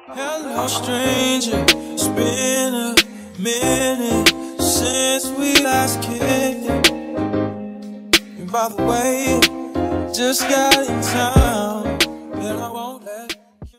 Hello stranger, it's been a minute since we last kicked it. And by the way, just got in town, and I won't let you.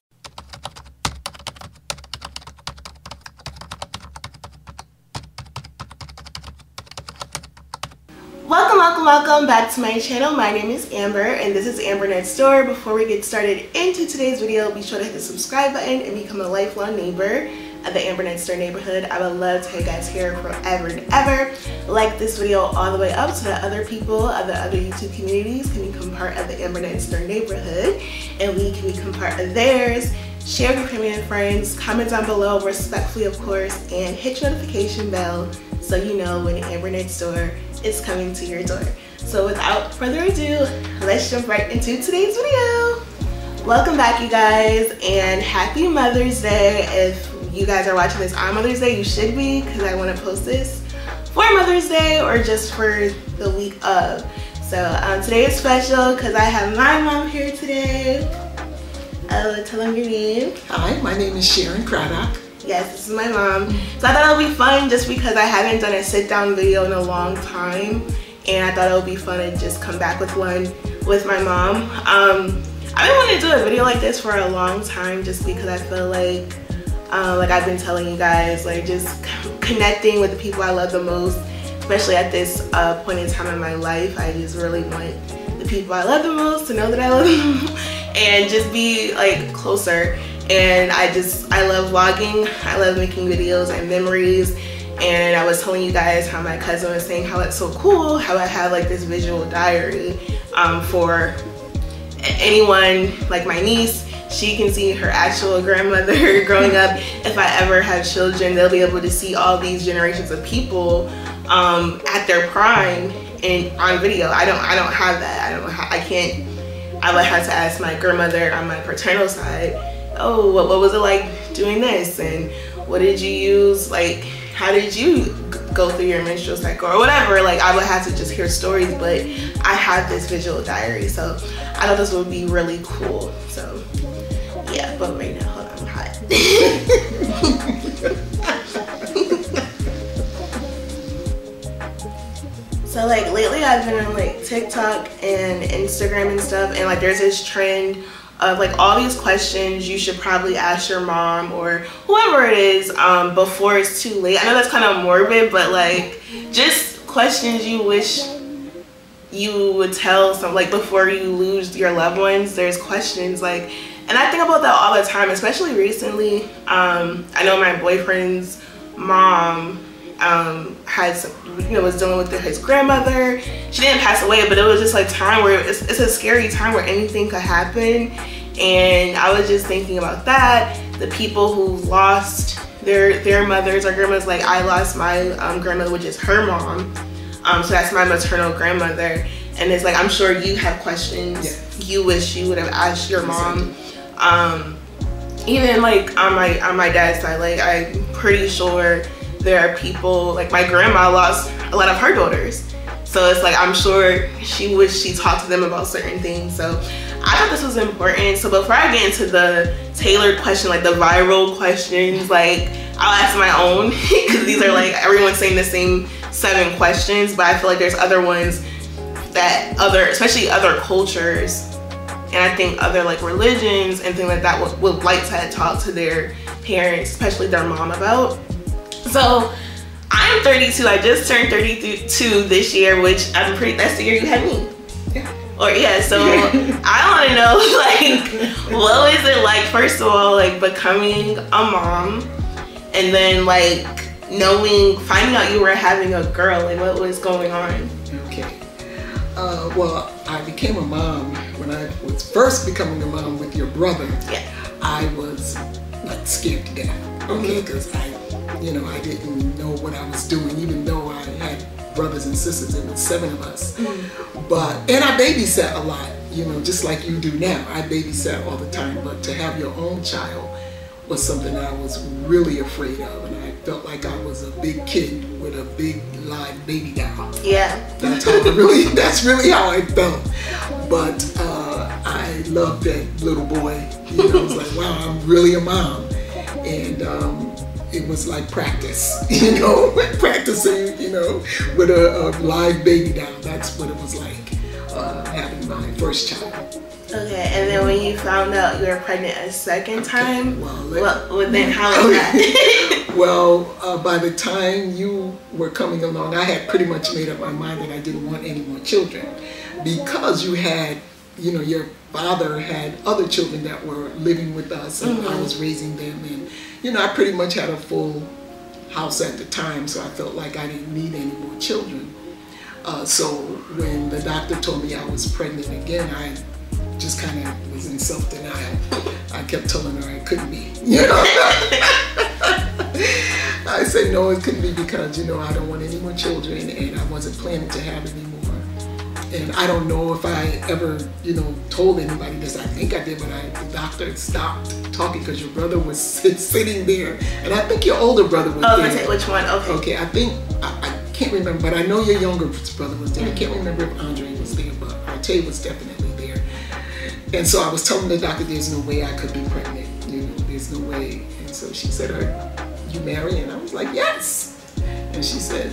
Welcome back to my channel. My name is Amber and this is Amber Next Door. Before we get started into today's video, be sure to hit the subscribe button and become a lifelong neighbor at the Amber Next Door neighborhood. I would love to have you guys here forever and ever. Like this video all the way up so that other people of the other YouTube communities can become part of the Amber Next Door neighborhood and we can become part of theirs. Share with your family and friends, comment down below respectfully of course, and hit your notification bell so you know when Amber Next Door is coming to your door. So without further ado, let's jump right into today's video. Welcome back you guys, and happy Mother's Day. If you guys are watching this on Mother's Day, you should be, because I want to post this for Mother's Day or just for the week of. So today is special because I have my mom here today. Tell them your name. Hi, my name is Sharon Craddock. Yes, this is my mom. So I thought it would be fun just because I haven't done a sit down video in a long time, and I thought it would be fun to just come back with one with my mom. I've been wanting to do a video like this for a long time just because I feel like I've been telling you guys, like just connecting with the people I love the most, especially at this point in time in my life. I just really want the people I love the most to know that I love them and just be like closer. And I love vlogging. I love making videos and memories. And I was telling you guys how my cousin was saying how it's so cool how I have like this visual diary for anyone, like my niece. She can see her actual grandmother growing up. If I ever have children, they'll be able to see all these generations of people at their prime and on video. I don't have that. I would have to ask my grandmother on my paternal side, oh, what was it like doing this, and what did you use, like how did you go through your menstrual cycle or whatever. Like I would have to just hear stories, but I have this visual diary, so I thought this would be really cool. So yeah, but right now, hold on, I'm hot. So like lately I've been on like TikTok and Instagram and stuff, and like there's this trend of like all these questions you should probably ask your mom or whoever it is before it's too late. I know that's kind of morbid, but like just questions you wish you would tell some, like before you lose your loved ones. There's questions like, and I think about that all the time, especially recently. I know my boyfriend's mom was dealing with his grandmother. She didn't pass away, but it was just like time where it's a scary time where anything could happen. And I was just thinking about that, the people who lost their mothers or grandmas. Like I lost my grandmother, which is her mom, so that's my maternal grandmother. And it's like, I'm sure you have questions you wish you would have asked your mom. Even like on my dad's side, like I'm pretty sure there are people, like my grandma lost a lot of her daughters. So it's like, I'm sure she wished she talked to them about certain things. So I thought this was important. So before I get into the tailored question, like the viral questions, like I'll ask my own because these are like, everyone's saying the same 7 questions, but I feel like there's other ones that especially other cultures, and I think other like religions and things like that would like to talk to their parents, especially their mom, about. So I'm 32. I just turned 32 this year, which that's the year you had me. Yeah. Or yeah, so I want to know, like, what was it like, first of all, like becoming a mom, and then like finding out you were having a girl, like what was going on? Okay. Well, I became a mom when I was first becoming a mom with your brother. Yeah. I was like scared to death. Okay, because I didn't know what I was doing, even though I had brothers and sisters. There were 7 of us. And I babysat a lot, just like you do now. I babysat all the time, but to have your own child was something I was really afraid of, and I felt like I was a big kid with a big live baby doll. Yeah. That's really how I felt. But I loved that little boy. I was like, wow, I'm really a mom. And it was like practice, you know, practicing, you know, with a live baby doll. That's what it was like having my first child. Okay, and then when you found out you were pregnant a second time, well, then how was that? Well, by the time you were coming along, I had pretty much made up my mind that I didn't want any more children, because you had, you know, your father had other children that were living with us, and I was raising them, and you know, I pretty much had a full house at the time, so I felt like I didn't need any more children. So when the doctor told me I was pregnant again, I just kind of was in self-denial. I kept telling her I couldn't be, you know. I said no, it couldn't be, because, you know, I don't want any more children, and I wasn't planning to have any more. And I don't know if I ever, you know, told anybody this. I think I did, but the doctor stopped talking because your brother was sitting there, and I think your older brother was there. Oh, which one? Okay. Okay, I think, I can't remember, but I know your younger brother was there. I can't remember if Andre was there, but Arte was definitely there. And so I was telling the doctor there's no way I could be pregnant, you know, there's no way. And so she said, "Are you married?" And I was like, "Yes." And she said,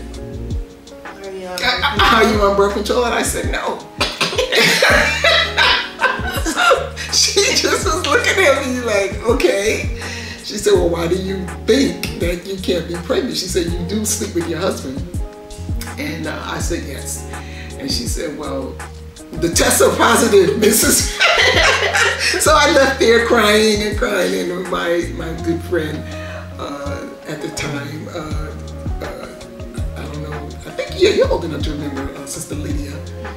"Are you on birth control?" And I said, "No." So she just was looking at me like, okay. She said, "Well, why do you think that you can't be pregnant?" She said, "You do sleep with your husband." And I said, "Yes." And she said, "Well, the tests are positive, Mrs." So I left there crying and crying, and my good friend at the time, I don't know, I think you're old enough to remember Sister Lydia.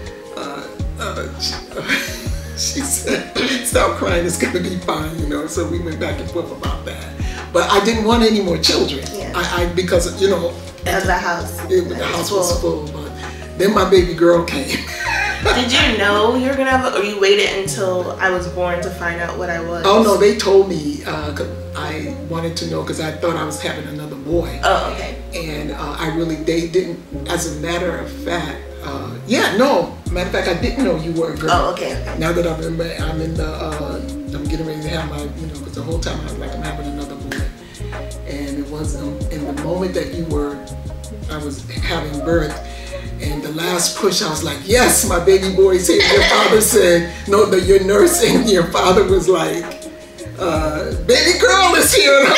She said, "Stop crying, it's gonna be fine," you know. So we went back and forth about that. But I didn't want any more children. Yeah. Because, you know, the house was full. But then my baby girl came. Did you know you were gonna have it, or you waited until I was born to find out what I was? Oh no, they told me. I wanted to know because I thought I was having another boy. Oh, okay. And they didn't. As a matter of fact, matter of fact, I didn't know you were a girl. Oh, okay. Now that I'm getting ready to have my, you know, because the whole time I was like, I'm having another boy, and it was in the moment that I was having birth. And the last push, I was like, "Yes, my baby boy's here." Your father said, "No, your nurse and your father was like, baby girl is here." And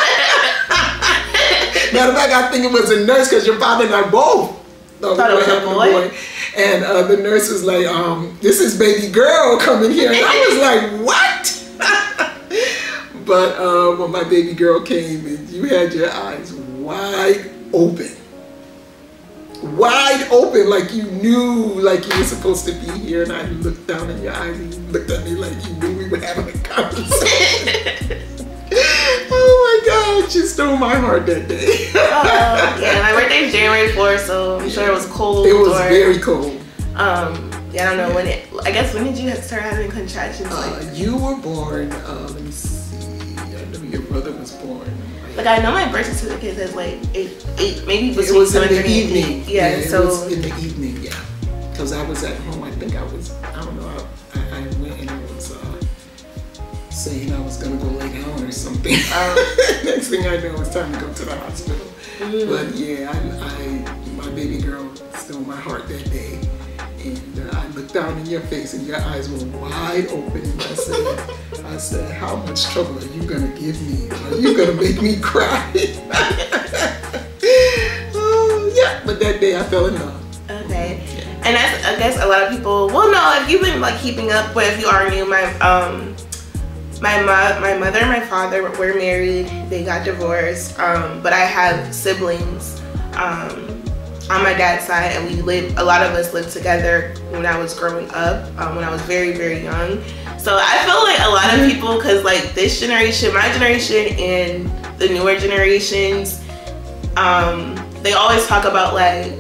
matter of fact, I think it was a nurse, because your father and I both thought we were having a boy. And the nurse was like, "This is baby girl coming here." And I was like, "What?" But when my baby girl came, and you had your eyes wide open, like you knew, like you were supposed to be here, and I looked down in your eyes, and you looked at me like you knew we were having a conversation. Oh my God, you stole my heart that day. Yeah, my birthday's January 4th, so I'm sure it was cold. It was very cold. Yeah, I don't know when did you start having contractions? You were born, let me see, I know your brother was born. Like, I know my birth certificate says like 8, maybe it was in the evening. Yeah, so it was in the evening, yeah. Because I was at home. I think I don't know. I went and I was saying I was gonna go lay down or something. Next thing I know, it was time to go to the hospital. But yeah, my baby girl stole my heart that day. And I looked down in your face, and your eyes were wide open, and I said, "How much trouble are you gonna give me? Are you gonna make me cry?" Yeah, but that day I fell in love. Okay, and I guess a lot of people, well, no, if you've been like keeping up, but if you are new, my mother and my father were married. They got divorced, but I have siblings on my dad's side, and a lot of us lived together when I was growing up, when I was very, very young. So I feel like a lot of people, because like this generation, my generation, and the newer generations, they always talk about like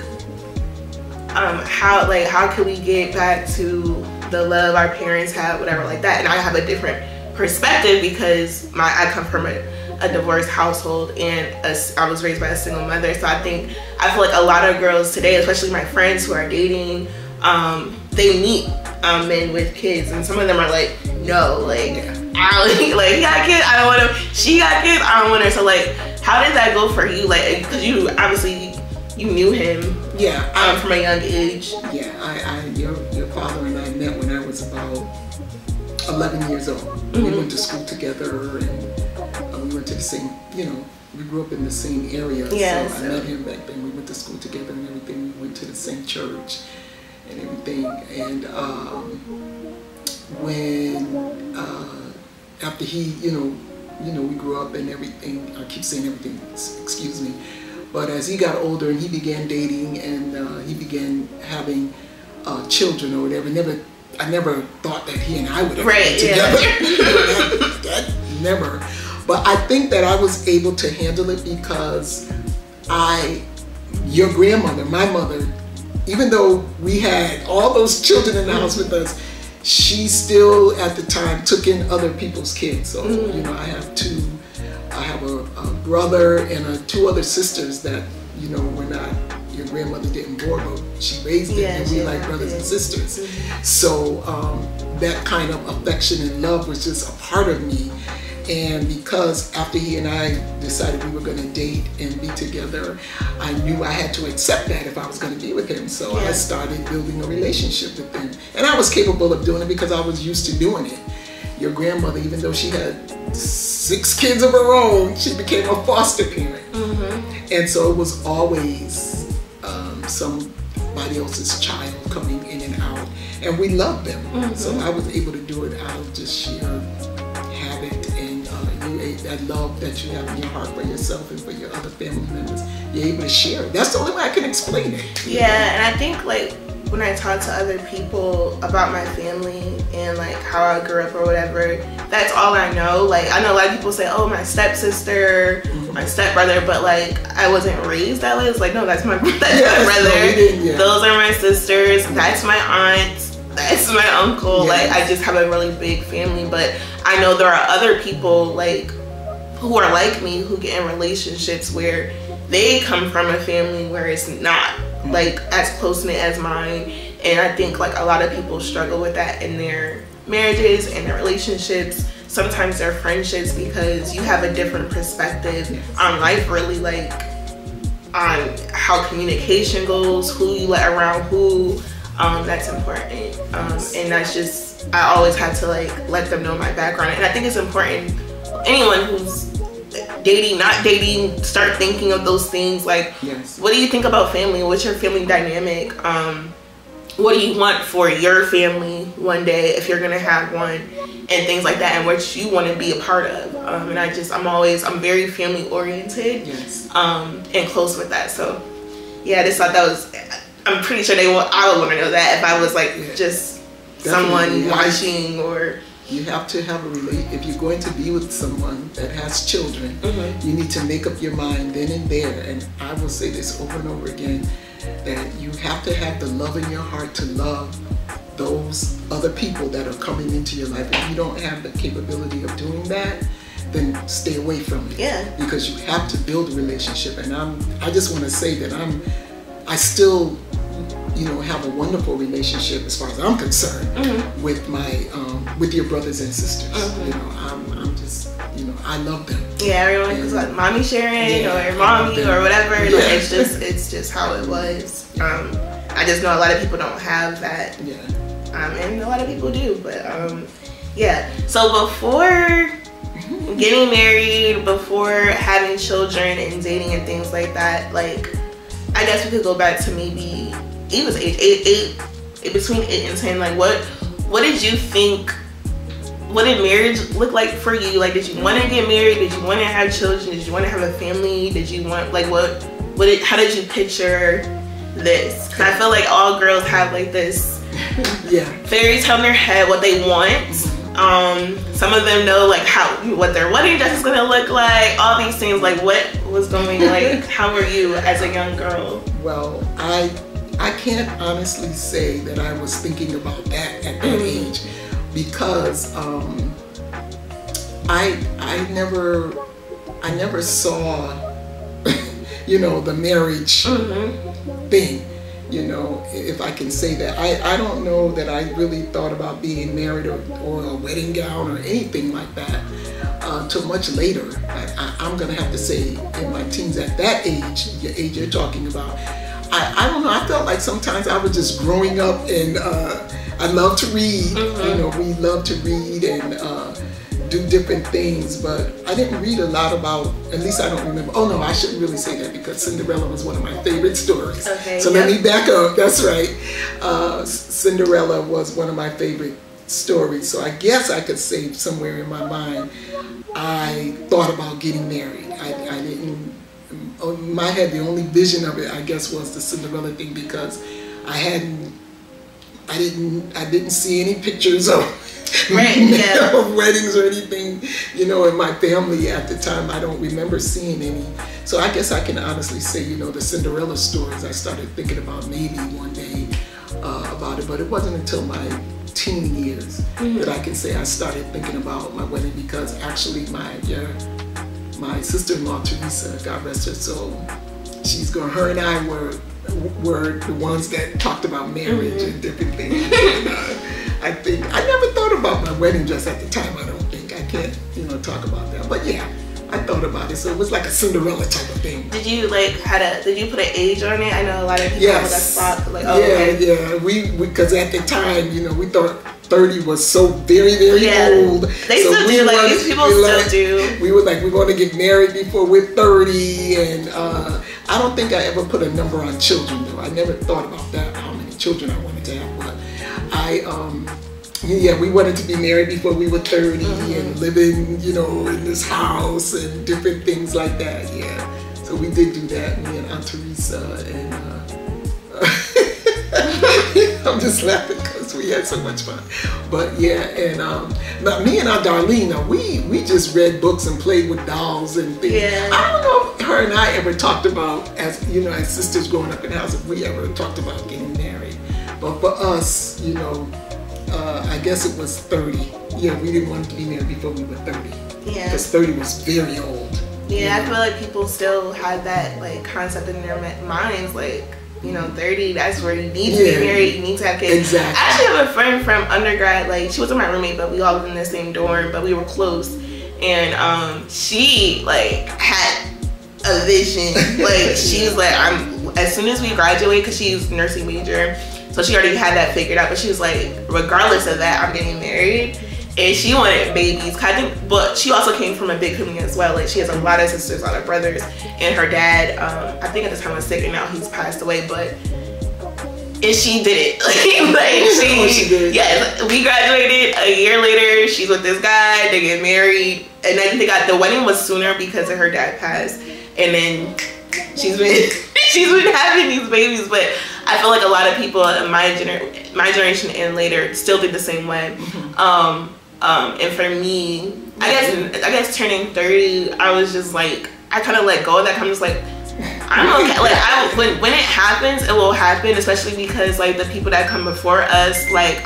how can we get back to the love our parents had, whatever like that. And I have a different perspective because I come from a divorced household, and I was raised by a single mother. So I feel like a lot of girls today, especially my friends who are dating, they meet men with kids, and some of them are like, "No, like like he got kids, I don't want him. She got kids, I don't want her. So like, how did that go for you? Like, because you obviously you knew him, from a young age. Yeah, your father and I met when I was about 11 years old. We went to school together, and we went to the same, we grew up in the same area. Yeah, so I met him back then. We went to school together and everything. We went to the same church and everything. And when after he, we grew up and everything. I keep saying everything. Excuse me. But as he got older and he began dating and he began having children or whatever, I never thought that he and I would ever get together. That never. But I think that I was able to handle it because your grandmother, my mother, even though we had all those children in the house with us, she still at the time took in other people's kids. So, I have a brother and two other sisters that, were not, your grandmother didn't born, but she raised them, and we like brothers and sisters. So that kind of affection and love was just a part of me. And because after he and I decided we were going to date and be together, I knew I had to accept that if I was going to be with him. So I started building a relationship with him. And I was capable of doing it because I was used to doing it. Your grandmother, even though she had 6 kids of her own, she became a foster parent. And so it was always somebody else's child coming in and out. And we loved them. So I was able to do it out of just sheer habit and that love that you have in your heart for yourself and for your other family members. You're able to share it. That's the only way I can explain it. Yeah, and I think like when I talk to other people about my family and like how I grew up or whatever, that's all I know. Like I know a lot of people say, oh, my stepsister, my stepbrother, but like I wasn't raised that way. It's like, no, that's my brother. No, those are my sisters. That's my aunts. That's my uncle. Like I just have a really big family, but I know there are other people like who are like me who get in relationships where they come from a family where it's not like as close-knit as mine. And I think like a lot of people struggle with that in their marriages and their relationships, sometimes their friendships, because you have a different perspective on life, really, like on how communication goes, who you let around who. That's important. And that's just, I always have to like let them know my background. And I think it's important, anyone who's dating, not dating, start thinking of those things. Like, what do you think about family? What's your family dynamic? What do you want for your family one day if you're gonna have one, and things like that, and what you want to be a part of. And I'm very family oriented, and close with that. So yeah, I just thought that was, I'm pretty sure I would want to know that if I was like just someone watching. Or you have to have if you're going to be with someone that has children, you need to make up your mind then and there. And I will say this over and over again, that you have to have the love in your heart to love those other people that are coming into your life. If you don't have the capability of doing that, then stay away from it. Because you have to build a relationship. And I just want to say that I still, have a wonderful relationship as far as I'm concerned with my with your brothers and sisters. I'm just, I love them. Yeah, everyone is like mommy Sharon or mommy or whatever. Like, it's just how it was. I just know a lot of people don't have that. And a lot of people do, but so before getting married, before having children and dating and things like that, like I guess we could go back to maybe it was age 8 between 8 and 10. Like what did you think? What did marriage look like for you? Like, did you want to get married? Did you want to have children? Did you want to have a family? Did you want, like, how did you picture this? Because I feel like all girls have like this fairy tale in their head what they want. Some of them know like what their wedding dress is gonna look like, all these things. Like, what was going, like, how were you as a young girl? Well, I can't honestly say that I was thinking about that at that age, because I never saw the marriage thing. you know, if I can say that. I don't know that I really thought about being married or a wedding gown or anything like that until much later. I'm gonna have to say in my teens, at that age, the age you're talking about, I don't know, I felt like sometimes I was just growing up, and I love to read, you know, we love to read and do different things, but I didn't read a lot about, at least I don't remember. Oh no, I shouldn't really say that because Cinderella was one of my favorite stories. Okay, so let me back up, that's right. Cinderella was one of my favorite stories, so I guess I could say somewhere in my mind, I thought about getting married. I didn't, in my head, the only vision of it, I guess, was the Cinderella thing, because I didn't see any pictures of of weddings or anything, you know, in my family at the time. I don't remember seeing any. So I guess I can honestly say, you know, the Cinderella stories, I started thinking about maybe one day about it, but it wasn't until my teen years that I can say I started thinking about my wedding, because actually my sister-in-law, Teresa, God rest her soul, she's gone, her and I were the ones that talked about marriage and different things. And, I think I never thought about my wedding dress at the time. I don't think I can't, you know, talk about that. But yeah, I thought about it. So it was like a Cinderella type of thing. Did you did you put an age on it? I know a lot of people have that spot. Like, oh, yeah. We because at the time, you know, we thought 30 was so very, very old. They so still do. Like, these people still do. We were like, we want to get married before we're 30, and I don't think I ever put a number on children though. I never thought about that, how many children I wanted to have. But we wanted to be married before we were 30 and living, you know, in this house and different things like that. Yeah, so we did do that. Me and Aunt Teresa, and I'm just laughing because we had so much fun. But yeah, and me and Aunt Darlene, we just read books and played with dolls and things. Yeah. I don't know if her and I ever talked about, as you know, as sisters growing up in the house, if we ever talked about getting married. But for us, you know, I guess it was 30. Yeah, we didn't want to be married before we were 30. Yeah. Because 30 was very old. Yeah, I feel like people still had that like concept in their minds, like, you know, 30, that's where you need to be married, you need to have kids. Exactly. I actually have a friend from undergrad, like, she wasn't my roommate, but we all lived in the same dorm, but we were close. And she, like, had a vision. Like, she's like, as soon as we graduate, because she's nursing major, so she already had that figured out, but she was like, regardless of that, I'm getting married. And she wanted babies, but she also came from a big family as well. Like, she has a lot of sisters, a lot of brothers, and her dad, I think at the time was sick, and now he's passed away. But she did it. She did. Yeah, we graduated a year later. She's with this guy. They get married, and then the wedding was sooner because of her dad passed, and then she's been having these babies. But I feel like a lot of people in my generation and later still think the same way. And for me, I guess turning 30, I was just like, I kind of let go of that. I'm just like, I'm okay. Like, when it happens, it will happen. Especially because like the people that come before us, like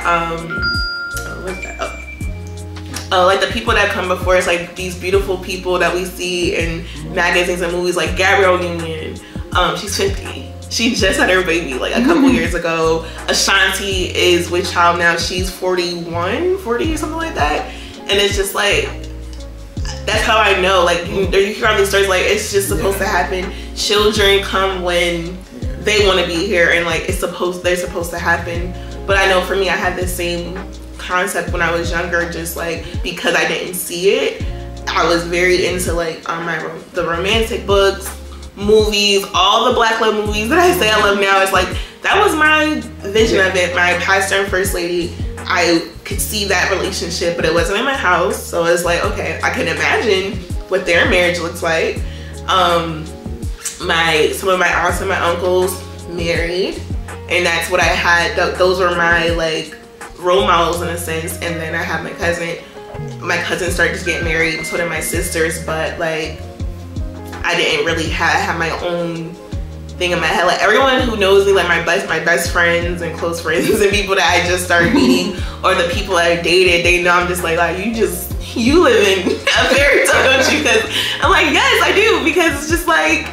like the people that come before us, like these beautiful people that we see in magazines and movies, like Gabrielle Union. She's 50. She just had her baby like a couple years ago. Ashanti is with child now. She's 40 or something like that. And it's just like, that's how I know. Like, you hear all these stories, like, it's just supposed to happen. Children come when they want to be here, and like they're supposed to happen. But I know for me, I had the same concept when I was younger, just like because I didn't see it. I was very into like the romantic books, movies, all the black love movies that I say I love now. It's like, that was my vision of it. My pastor and first lady, I could see that relationship, but it wasn't in my house. So it's like, okay, I can imagine what their marriage looks like. Some of my aunts and my uncles married, and that's what I had. Those were my like role models in a sense. And then I have my cousin. My cousin started to get married, so did my sisters, but like I didn't really have my own thing in my head. Like, everyone who knows me, like my best friends and close friends and people that I just started meeting, or the people that I dated, they know I'm just like you live in a fairy tale, don't you? Because I'm like, yes, I do, because it's just like,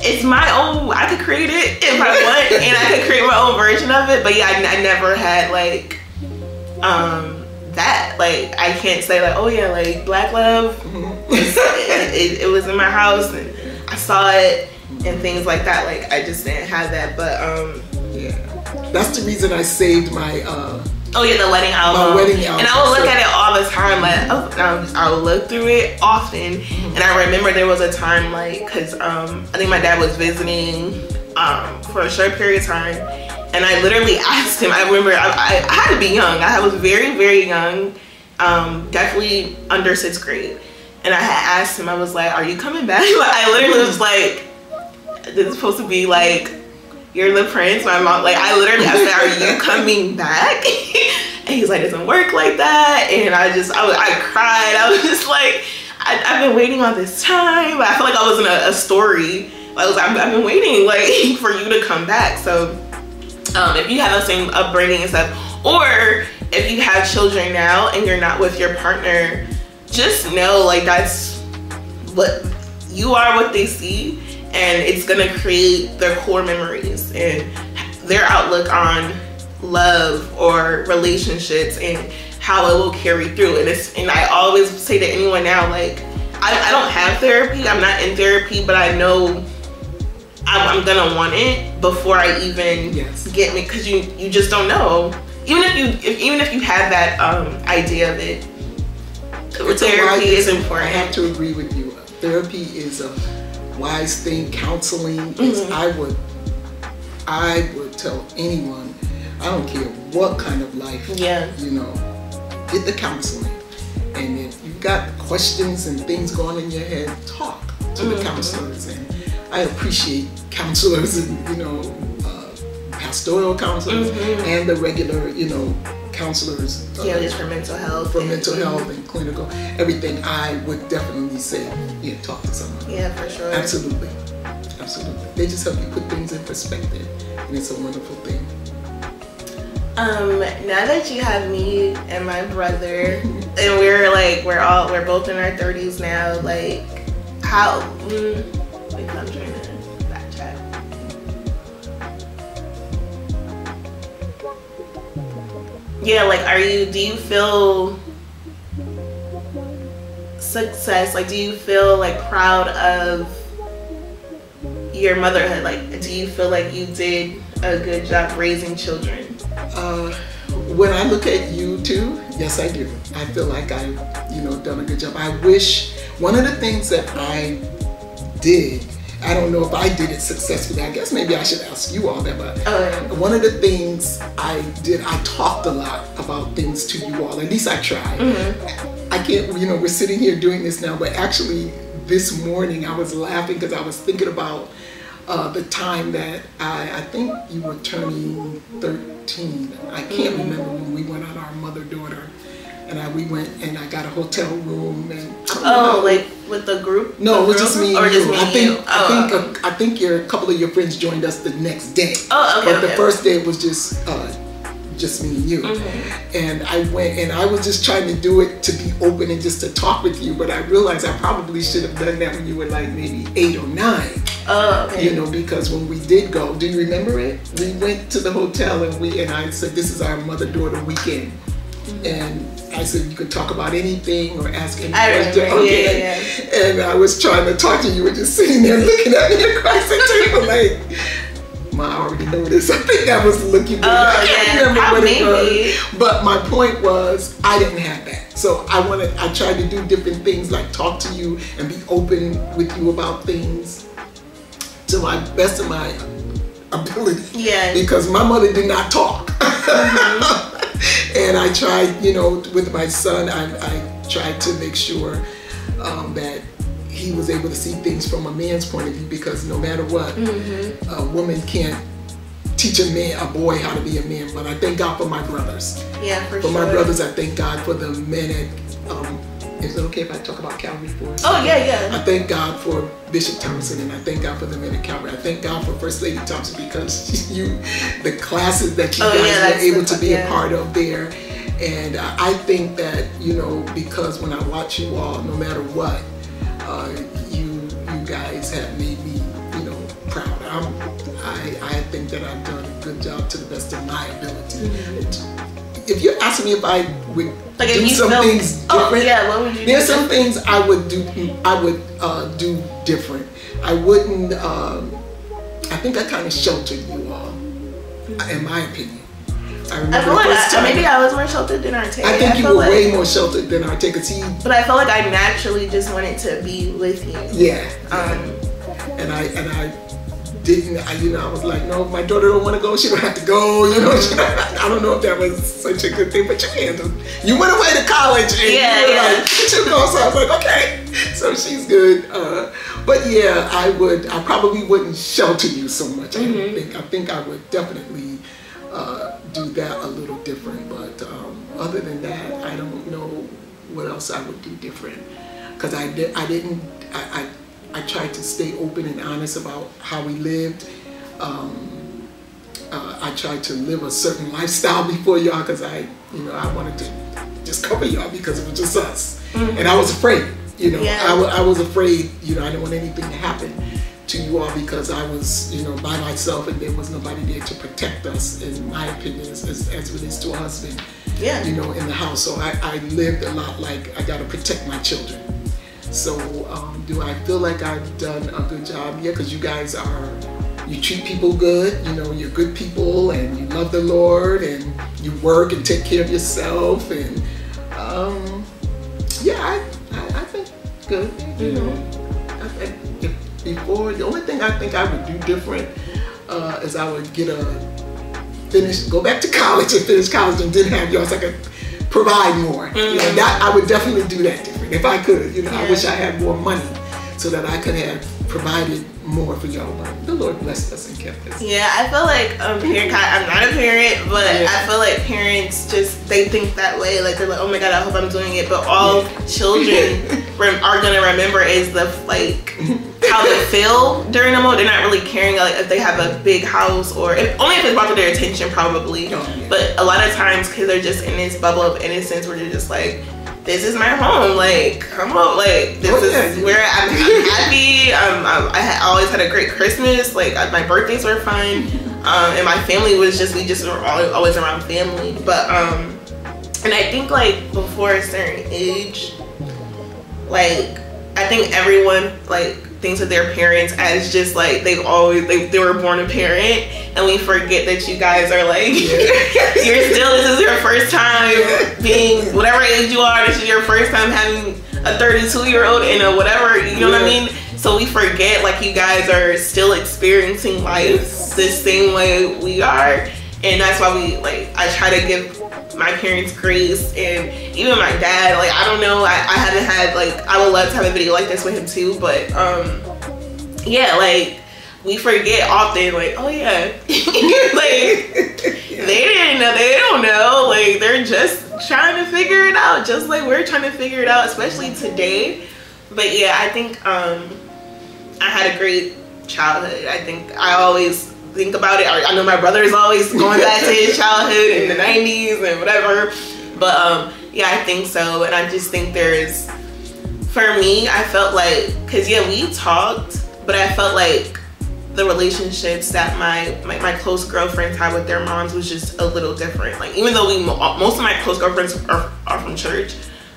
it's my own, I could create it if I want, and I could create my own version of it. But yeah, I never had like that. Like, I can't say like, oh yeah, like Black Love, it was in my house and I saw it and things like that. Like, I just didn't have that. But yeah, that's the reason I saved my oh yeah, the wedding album. My wedding album. And I would look at it all the time. Like, I would look through it often. And I remember there was a time, like, cause I think my dad was visiting for a short period of time, and I literally asked him. I remember I had to be young. I was very, very young, definitely under 6th grade. And I had asked him. I was like, "Are you coming back?" Like, I literally was like, "This is supposed to be like, you're the prince." My mom, like, I literally asked him, "Are you coming back?" And he's like, "It doesn't work like that." And I cried. I was just like, I've been waiting all this time. I feel like I was in a story. I've been waiting like for you to come back. So if you have the same upbringing and stuff, or if you have children now and you're not with your partner, just know like that's what you are, what they see, and it's gonna create their core memories and their outlook on love or relationships and how it will carry through. And I always say to anyone now, like, I don't have therapy, I'm not in therapy, but I know I'm gonna want it before I even get me, because you just don't know. Even if you have that idea of it, therapy is important. I have to agree with you. Therapy is a wise thing. Counseling is, I would tell anyone, I don't care what kind of life, you know, get the counseling. And if you've got questions and things going in your head, talk to the counselors. And I appreciate counselors and, you know, pastoral counselors and the regular, you know, counselors. Just for mental health. For mental health and clinical, everything. I would definitely say, talk to someone. Yeah, for sure. Absolutely. Absolutely. They just help you put things in perspective, and it's a wonderful thing. Now that you have me and my brother, and we're both in our 30s now, like, how, wait, I'm trying to backtrack. Yeah, like, do you feel success? Like, do you feel like proud of your motherhood? Like, do you feel like you did a good job raising children? When I look at you two, yes, I do. I feel like I've, done a good job. I wish, one of the things that I did, I don't know if I did it successfully. I guess maybe I should ask you all that, but one of the things I did, I talked a lot about things to you all. At least I tried. I can't, we're sitting here doing this now, but actually this morning I was laughing because I was thinking about the time that I think you were turning 13. I can't remember when we went on our mother-daughter, and we went and I got a hotel room and like with the group? No, it was just me and you. I think a couple of your friends joined us the next day. Oh, okay. But the first day it was just me and you. And I went and I was just trying to do it to be open and just to talk with you, but I realized I probably should have done that when you were like maybe 8 or 9. Oh, okay. Because when we did go, do you remember it? We went to the hotel and I said, this is our mother-daughter weekend. And I said, you could talk about anything or ask any question. Okay. Yeah. And I was trying to talk to you, you were just sitting there looking at me across the table like, Ma, I already know this. I think I was looking at I can't remember what it was. But my point was, I didn't have that. So I tried to do different things, like talk to you and be open with you about things to my best of my ability. Yeah. Because my mother did not talk. And I tried, with my son, I tried to make sure that he was able to see things from a man's point of view, because no matter what, a woman can't teach a boy how to be a man. But I thank God for my brothers. Yeah, for my brothers, I thank God for the men at, is it okay if I talk about Calvary for us? Oh, yeah. I thank God for Bishop Thompson, and I thank God for the men at Calvary. I thank God for First Lady Thompson, because the classes that you guys were able to be a part of there. And I think that, because when I watch you all, no matter what, you guys have made me, that I've done a good job to the best of my ability. If you're asking me if I would do some things different, what would you there's some things I would do different. I wouldn't, I think I kind of sheltered you all, in my opinion. I remember maybe I was more sheltered than Arte. I think you were way more sheltered than Arte, but I felt like I naturally just wanted to be with you. Yeah. And I didn't, I was like, no, if my daughter don't want to go, she don't have to go. You know, I don't know if that was such a good thing, but you handled. You went away to college and you were like, you should go. So I was like, okay, so she's good. But yeah, I probably wouldn't shelter you so much. I think I would definitely do that a little different. But other than that, I don't know what else I would do different. Because I tried to stay open and honest about how we lived. I tried to live a certain lifestyle before y'all because I wanted to just cover y'all because it was just us. And I was afraid, I was afraid, I didn't want anything to happen to you all because I was, by myself and there was nobody there to protect us, in my opinion, as relates to a husband, in the house. So I lived a lot like I gotta protect my children. So do I feel like I've done a good job? Yeah, because you guys you treat people good, you're good people and you love the Lord and you work and take care of yourself and I think good, Before, the only thing I think I would do different is I would go back to college and finish college and didn't have y'all so I could provide more. That I would definitely do that different if I could. I wish I had more money so that I could have provided more for y'all. But the Lord blessed us and kept us. Yeah, I feel like I'm not a parent, but I feel like parents they think that way. Like they're like, oh my God, I hope I'm doing it. But all children are gonna remember is how they feel during the moment. They're not really caring like if they have a big house or only if it's brought to their attention probably. But a lot of times kids are just in this bubble of innocence where they're just like, this is my home, like come on, like this is where I'm happy. I always had a great Christmas, like my birthdays were fun, and my family was we just were always around family. But and I think like before a certain age, like I think everyone thinks of their parents as just like they were born a parent, and we forget that you guys are like this is your first time being whatever age you are. This is your first time having a 32-year-old and a whatever, you know what I mean? So we forget like you guys are still experiencing life the same way we are, and that's why I try to give my parents grace, and even my dad, like I don't know, I haven't had I would love to have a video like this with him too, but we forget often oh yeah they don't know, they're just trying to figure it out just like we're trying to figure it out, especially today. But yeah, I think I had a great childhood. I think I always think about it. I know my brother is always going back to his childhood in the 90s and whatever, but yeah, I think so. And I just think for me, I felt because we talked, but I felt like the relationships that my close girlfriends had with their moms was just a little different. Even though most of my close girlfriends are from church,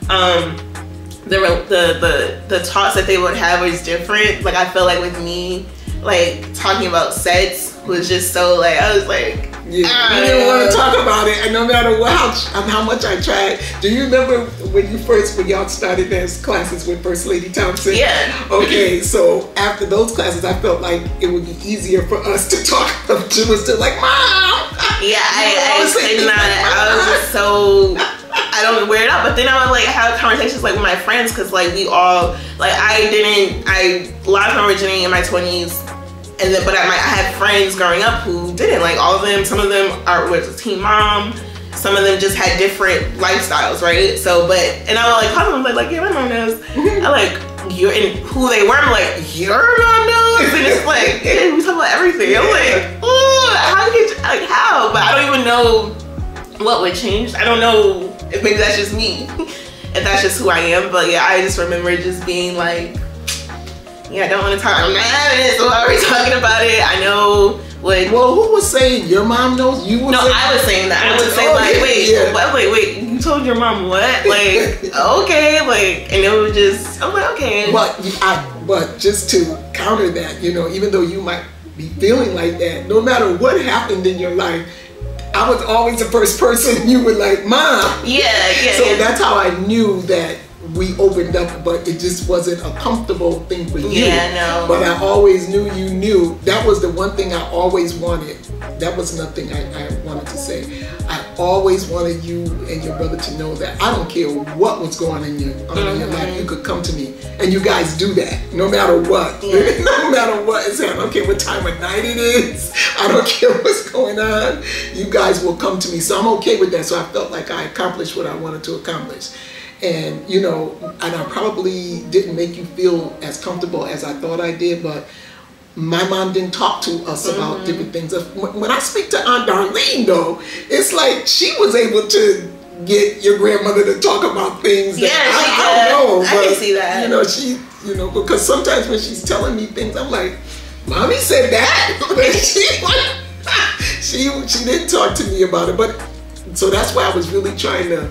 the talks that they would have was different. I feel like with me, talking about sex was just so I was like, you didn't want to talk about it, and no matter how much I tried. Do you remember when y'all started those classes with First Lady Thompson? Yeah. Okay, so after those classes, I felt like it would be easier for us to talk. She was still like, Mom. Yeah, I could not. I was just so. I don't wear it out, but then I would have conversations with my friends because we all I lost my virginity in my 20s. And then, but I had friends growing up who didn't. All of them, some of them was a teen mom, some of them just had different lifestyles, right? So, and I would call them yeah, my mom knows. You're and who they were, I'm your mom knows, and it's yeah, we talk about everything. I'm how? But I don't even know what would change. I don't know if maybe that's just me, if that's just who I am. But yeah, I just remember just being yeah, I don't want to talk. I'm not having it, so why are we talking about it? I know would. Well, who was saying your mom knows? You were No, saying, I was saying that. I would say wait, you told your mom what? Like, okay, like, and it was just, I'm like, okay. But just to counter that, you know, even though you might be feeling like that, no matter what happened in your life, I was always the first person you were like, Mom. Yeah. So that's how I knew that we opened up, but it just wasn't a comfortable thing for you. Yeah, no. But I always knew you knew. That was the one thing I always wanted. That was nothing I wanted to say. I always wanted you and your brother to know that I don't care what was going on in your life, you could come to me. And you guys do that, no matter what. Yeah. No matter what is happening. I don't care what time of night it is. I don't care what's going on. You guys will come to me. So I'm okay with that. So I felt like I accomplished what I wanted to accomplish. And, you know, and I probably didn't make you feel as comfortable as I thought I did, but my mom didn't talk to us about different things. When I speak to Aunt Darlene, though, it's like she was able to get your grandmother to talk about things that I don't know. But, I can see that. You know, because sometimes when she's telling me things, I'm like, Mommy said that. she didn't talk to me about it. But so that's why I was really trying to,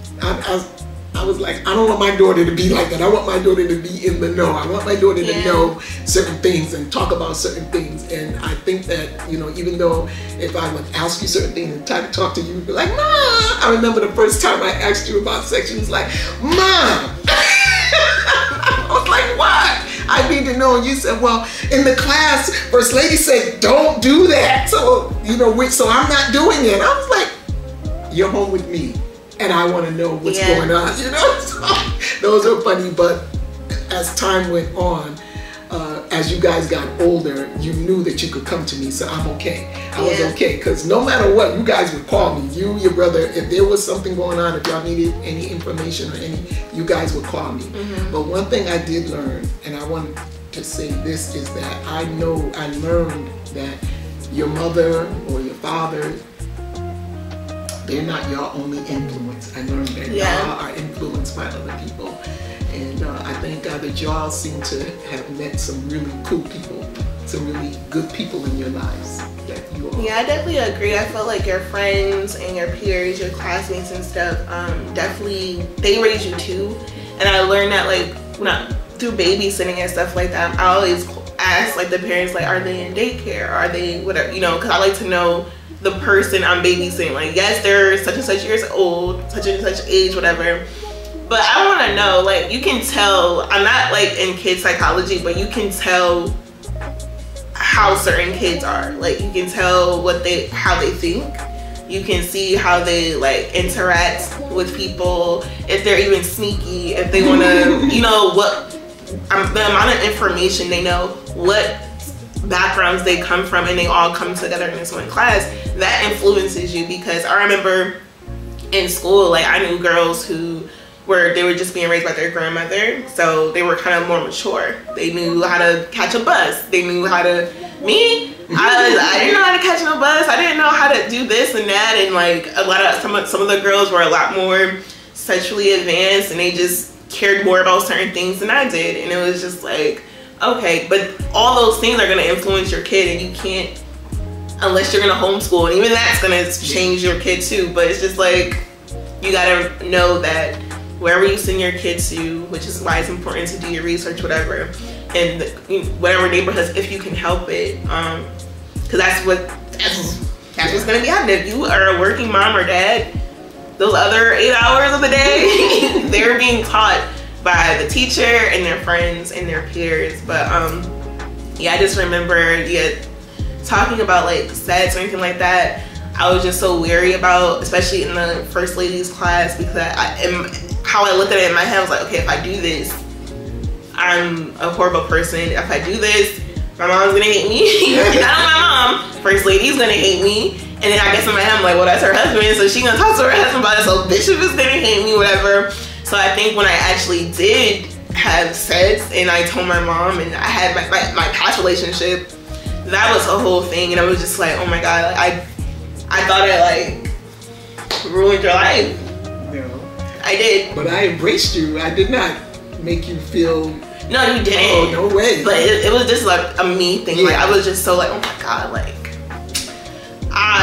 I was like, I don't want my daughter to be like that. I want my daughter to be in the know. I want my daughter to know certain things and talk about certain things. And I think that, you know, even though if I would ask you certain things and try to talk to you, you'd be like, Mom. I remember the first time I asked you about sex, you was like, Mom. I was like, what? I need to know. And you said, well, in the class, First Lady said, don't do that. So, you know, so I'm not doing it. I was like, you're home with me. And I want to know what's going on, you know? So, those are funny, but as time went on, as you guys got older, you knew that you could come to me, so I'm okay. I was okay, because no matter what, you guys would call me. You, your brother, if there was something going on, if y'all needed any information or you guys would call me. But one thing I did learn, and I want to say this, is that I learned that your mother or your father, they're not your only influence. I learned that y'all are influenced by other people. And I thank God that y'all seem to have met some really cool people, some really good people in your lives. That you all. Yeah, I definitely agree. I felt like your friends and your peers, your classmates and stuff, definitely, they raised you too. And I learned that like, through babysitting and stuff like that, I always ask like the parents, like, are they in daycare? Are they whatever, you know, because I like to know the person I'm babysitting. Like, yes, they're such and such years old, such and such age, whatever. But I want to know, like, you can tell, I'm not like in kid psychology, but you can tell how certain kids are. Like, you can tell how they think. You can see how they like interact with people, if they're even sneaky, if they want to, you know, the amount of information they know, what backgrounds they come from, and they all come together in this one class. That influences you, because I remember in school, like, I knew girls who they were just being raised by their grandmother, so they were kind of more mature. They knew how to catch a bus. They knew how to, I didn't know how to catch a bus. I didn't know how to do this and that, and like some of the girls were a lot more sexually advanced, and they just cared more about certain things than I did. And it was just like, okay, but all those things are going to influence your kid, and you can't, unless you're going to homeschool, and even that's going to change your kid too. But it's just like, you got to know that wherever you send your kids to, which is why it's important to do your research, whatever, and whatever neighborhoods, if you can help it, because that's what's going to be happening. If you are a working mom or dad, those other 8 hours of the day, they're being taught by the teacher and their friends and their peers. But yeah, I just remember talking about like sex or anything like that, I was just so weary about, especially in the First Ladies class, because how I looked at it in my head, I was like, okay, if I do this, I'm a horrible person. If I do this, my mom's gonna hate me. Not only my mom, First Lady's gonna hate me. And then I guess in my head, I'm like, well, that's her husband, so she's gonna talk to her husband about it, so Bishop is gonna hate me, whatever. So I think when I actually did have sex and I told my mom and I had my past relationship, that was a whole thing. And I was just like, oh my God, like, I thought it like ruined your life. No. I did. But I embraced you. I did not make you feel. No, you didn't. Oh, no way. But it was just like a me thing. Yeah. Like, I was just so like, oh my God, like,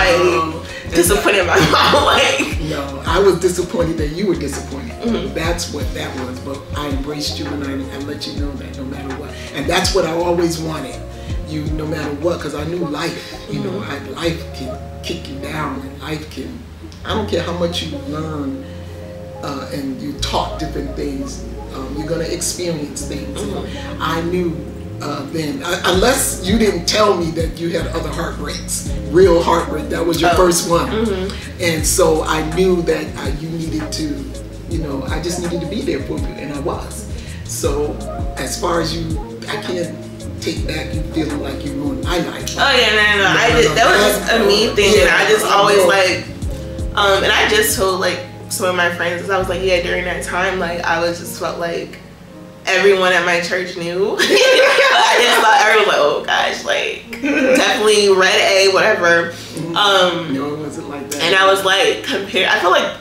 disappointed my mom. Like, no, I was disappointed that you were disappointed. That's what that was. But I embraced you, and I let you know that no matter what. And that's what I always wanted. You, no matter what, because I knew life. You know, life can kick you down, and life can. I don't care how much you learn and you taught different things. You're gonna experience things. I knew then, unless you didn't tell me that you had other heartbreaks, real heartbreak. That was your first one, and so I knew that you needed to. You know, I just needed to be there for you, and I was. So as far as you, I can't take back you feeling like you ruined my life. Oh yeah, no. That was just a me thing, and I just always like, and I just told like some of my friends, I was like, yeah, during that time, like I was just felt like everyone at my church knew. I just thought everyone was like, oh gosh, like definitely red A, whatever. No, it wasn't like that. And I was like, I feel like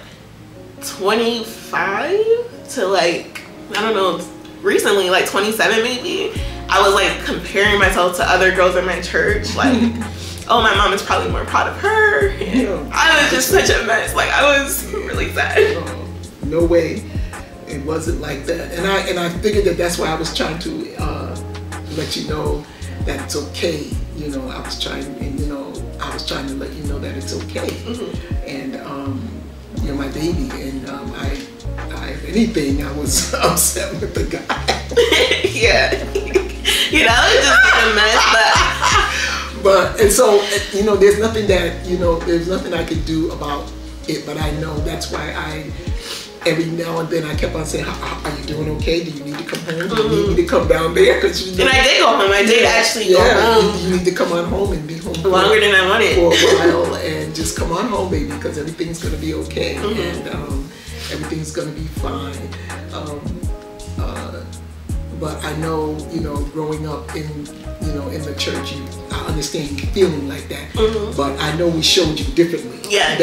25 to like, I don't know, recently like 27 maybe. I was like comparing myself to other girls in my church, like, oh, my mom is probably more proud of her. And I was just such a mess. Like, I was really sad. No way, it wasn't like that. And I figured that that's why I was trying to let you know that it's okay. You know, I was trying to let you know that it's okay. And you're my baby, and if anything, I was upset with the guy. Yeah. You know, it was just a mess, but and so, you know, there's nothing that, you know, there's nothing I could do about it, but I know that's why every now and then I kept on saying, are you doing okay? Do you need to come home? Do you need me to come down there? Cause you know, and I did go home. I did actually go home. You need to come on home and be home longer than I wanted for a while, and just come on home, baby, because everything's gonna be okay, and everything's gonna be fine. But I know, you know, growing up in the church, I understand you feeling like that. But I know we showed you differently.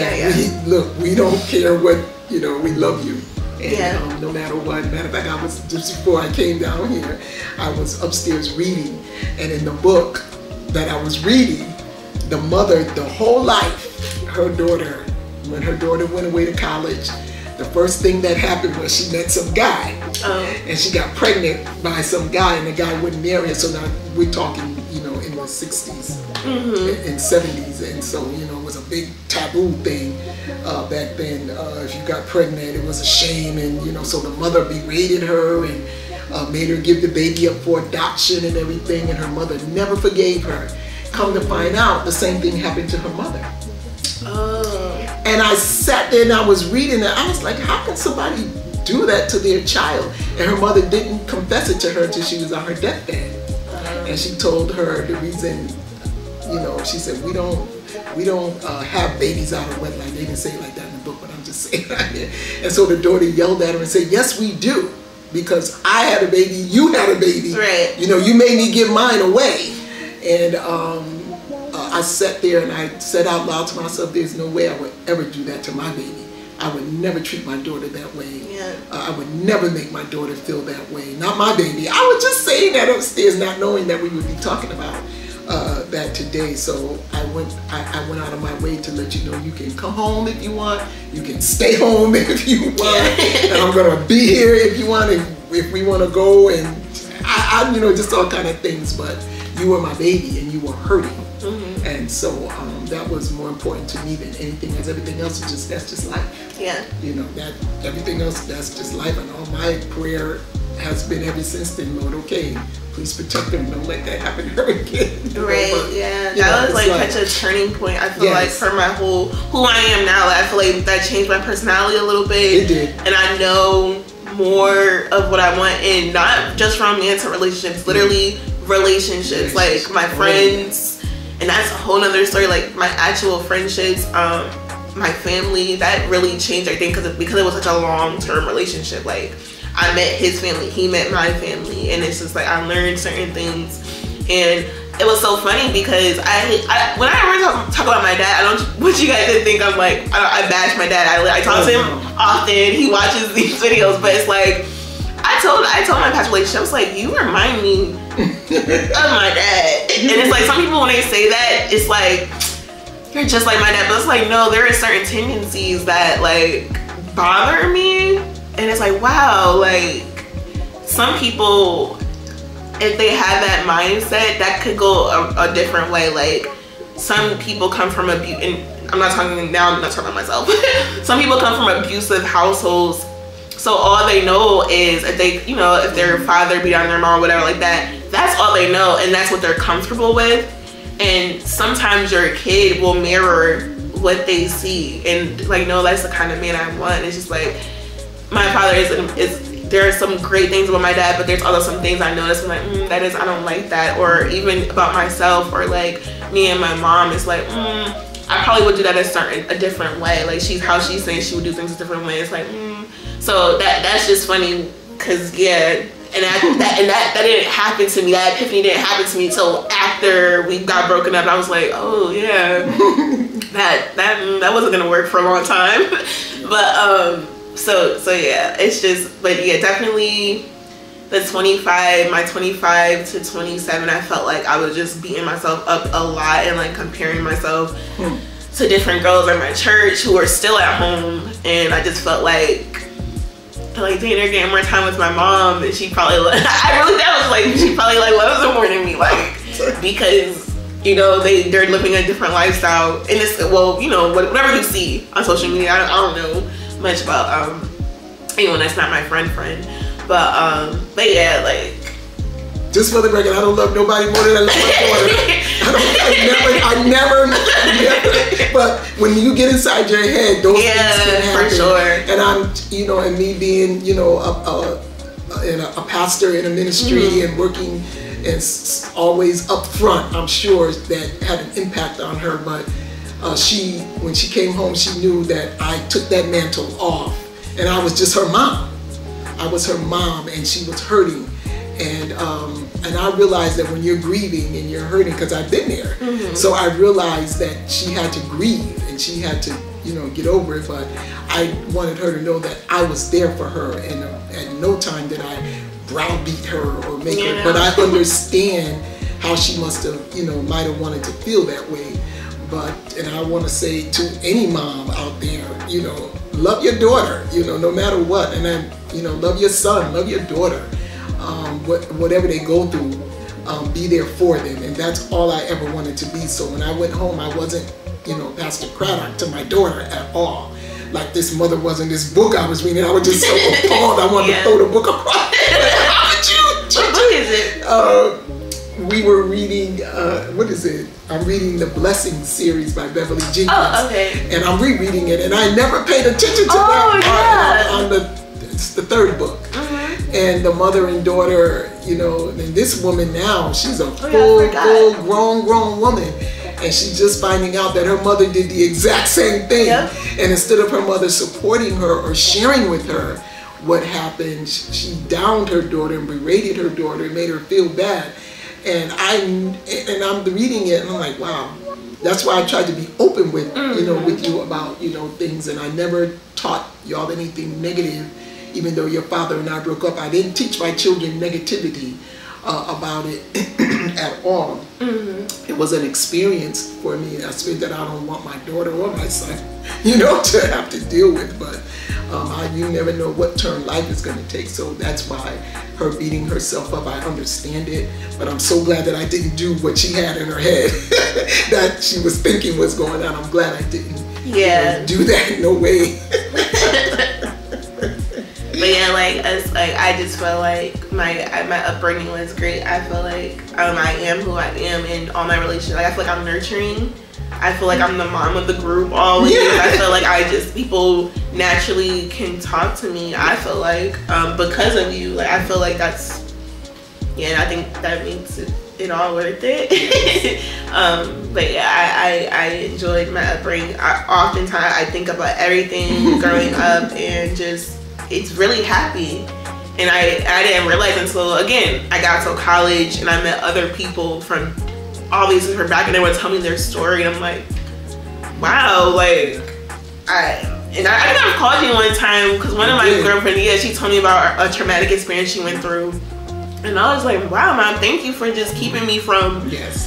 We don't care what, you know, we love you. And no matter what. Matter of fact, I was, just before I came down here, I was upstairs reading, and in the book that I was reading, the mother, the whole life, her daughter, when her daughter went away to college, the first thing that happened was she met some guy, and she got pregnant by some guy, and the guy wouldn't marry her. So now we're talking, you know, in the 60s and 70s, and so, you know, it was a big taboo thing back then. If you got pregnant, it was a shame, and you know, so the mother berated her and made her give the baby up for adoption and everything, and her mother never forgave her. Come to find out, the same thing happened to her mother. And I sat there and I was reading it. I was like, how can somebody do that to their child? And her mother didn't confess it to her until she was on her deathbed. And she told her the reason, you know, she said, we don't have babies out of wedlock. They didn't say it like that in the book, but I'm just saying right here. And so the daughter yelled at her and said, yes, we do. Because I had a baby, you had a baby. Right. You know, you made me give mine away. And I sat there and I said out loud to myself, there's no way I would ever do that to my baby. I would never treat my daughter that way. I would never make my daughter feel that way. Not my baby. I was just saying that upstairs, not knowing that we would be talking about that today. So I went out of my way to let you know you can come home if you want. You can stay home if you want. And I'm gonna be here if you want. If we want to go, and I you know, just all kind of things. But you were my baby, and you were hurting. And so that was more important to me than anything else. Everything else is that's just life. You know, that everything else, that's just life. And all my prayer has been ever since then, Lord, okay, please protect them. Don't let that happen to her again. Right, that was like such a turning point. I feel like for my whole, who I am now, I feel like that changed my personality a little bit. It did. And I know more of what I want in not just romantic relationships, literally relationships, like my friends. And that's a whole nother story. Like my actual friendships, my family, that really changed, I think, because it was such a long-term relationship. Like I met his family, he met my family, and it's just like I learned certain things. And it was so funny because when I ever talk about my dad, I don't want you guys to think I'm like, I bash my dad. I talk to him often. He watches these videos, but it's like I told my past relationship, I was like, you remind me of my dad. And it's like some people, when they say that, it's like you're just like my dad. But it's like, no, there are certain tendencies that like bother me. And it's like, wow, like some people, if they have that mindset, that could go a different way. Like some people come from abuse, and I'm not talking about myself. Some people come from abusive households. So all they know is if they, you know, if their father beat on their mom or whatever like that, that's all they know, and that's what they're comfortable with. And sometimes your kid will mirror what they see, and like, no, that's the kind of man I want. It's just like, my father is there are some great things about my dad, but there's also some things I notice I'm like, that is, I don't like that. Or even about myself, or like me and my mom, it's like, I probably would do that a different way. Like how she's saying she would do things a different way. It's like, so that's just funny, cause yeah, and that didn't happen to me. That epiphany didn't happen to me until after we got broken up. I was like, oh yeah, that wasn't gonna work for a long time. But so yeah, it's just, but yeah, definitely my 25 to 27, I felt like I was just beating myself up a lot and like comparing myself to different girls at my church who are still at home, and I just felt like dang, they're getting more time with my mom, and she probably she probably like loves her more than me, like, because you know they're living a different lifestyle. And it's, well, you know, whatever you see on social media, I don't know much about anyone that's not my friend, but yeah, like, just for the record, I don't love nobody more than I love my daughter. I never. But when you get inside your head, those things can happen. For sure. And I'm, you know, and me being, you know, a pastor in a ministry and working and always up front, I'm sure that had an impact on her. But when she came home, she knew that I took that mantle off, and I was just her mom. I was her mom, and she was hurting. And I realized that when you're grieving and you're hurting, because I've been there, so I realized that she had to grieve and she had to, you know, get over it. But I wanted her to know that I was there for her, and at no time did I browbeat her or make her. But I understand how she must have, you know, might have wanted to feel that way. And I want to say to any mom out there, you know, love your daughter, you know, no matter what, and then, you know, love your son, love your daughter. Whatever they go through, be there for them, and that's all I ever wanted to be. So when I went home, I wasn't, you know, Pastor Craddock to my daughter at all. Like this mother wasn't this book I was reading. I was just so appalled. I wanted to throw the book across. How did you? What book is it? We were reading, what is it? I'm reading the Blessing series by Beverly Jenkins. Oh, okay. And I'm rereading it, and I never paid attention to that part it's the third book. And the mother and daughter, you know, and this woman now, she's a full grown woman. And she's just finding out that her mother did the exact same thing. And instead of her mother supporting her or sharing with her what happened, she downed her daughter and berated her daughter and made her feel bad. And I'm reading it, and I'm like, wow. That's why I tried to be open with, you know, with you about, you know, things. And I never taught y'all anything negative. Even though your father and I broke up, I didn't teach my children negativity about it at all. It was an experience for me. That's something that I don't want my daughter or my son, you know, to have to deal with. But you never know what turn life is going to take. So that's why her beating herself up, I understand it. But I'm so glad that I didn't do what she had in her head that she was thinking was going on. I'm glad I didn't do that. No way. But yeah, I just feel like my upbringing was great. I feel like I am who I am in all my relationships. Like, I feel like I'm nurturing. I feel like I'm the mom of the group always. I feel like people naturally can talk to me. I feel like because of you. Like, I feel like that's, and I think that makes it all worth it. But yeah, I enjoyed my upbringing. Oftentimes I think about everything growing up, and just, it's really happy. And I didn't realize until, again, I got to college and I met other people from all these different backgrounds, and they would tell me their story, and I'm like, wow, like, I think I've called you one time because one of my girlfriends, she told me about a traumatic experience she went through, and I was like, wow, Mom, thank you for just keeping me from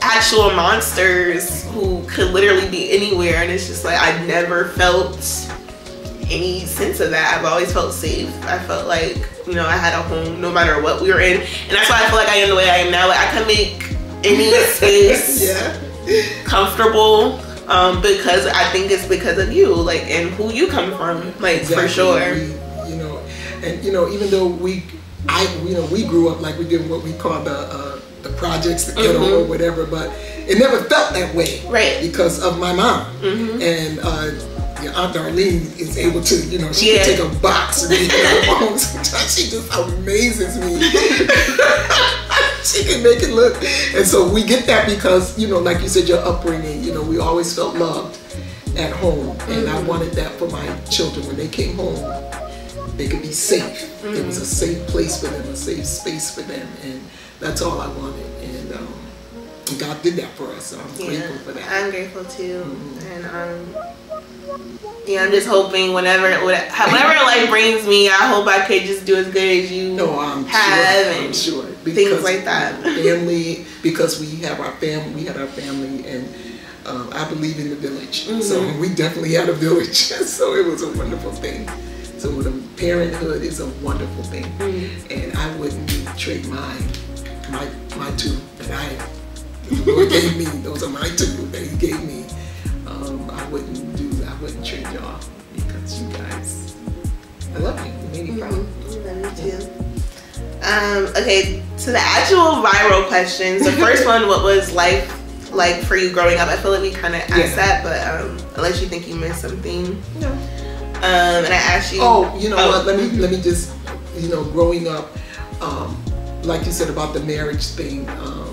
actual monsters who could literally be anywhere, and it's just like I never felt any sense of that. I've always felt safe. I felt like, you know, I had a home no matter what we were in, and that's why I feel like I am the way I am now. Like I can make any space comfortable, because I think it's because of you, like, and who you come from, like, for sure. You know, and you know, even though we grew up like we did what we call the projects, the ghetto or whatever, but it never felt that way, right? Because of my mom, and your Aunt Darlene is able to, you know, she can take a box and make it out of my home. Sometimes she just amazes me. She can make it look, and so we get that because, you know, like you said, your upbringing, you know, we always felt loved at home, and I wanted that for my children. When they came home, they could be safe. It was a safe place for them, a safe space for them, and that's all I wanted. And God did that for us, so I'm grateful for that. I'm grateful too, and yeah, I'm just hoping whatever life brings me, I hope I could just do as good as you I'm sure. Because things like that. Family, because we had our family, and I believe in the village. So we definitely had a village. So it was a wonderful thing. So the parenthood is a wonderful thing, and I wouldn't trade my two that the Lord gave me. Those are my two that He gave me. I wouldn't trade y'all, because you guys, I love you. You made me proud. I love you too. Okay, so the actual viral questions. The first one, what was life like for you growing up? I feel like we kind of asked that, but unless you think you missed something. No. And I asked you. Oh, you know what? Let me just, you know, growing up, like you said about the marriage thing.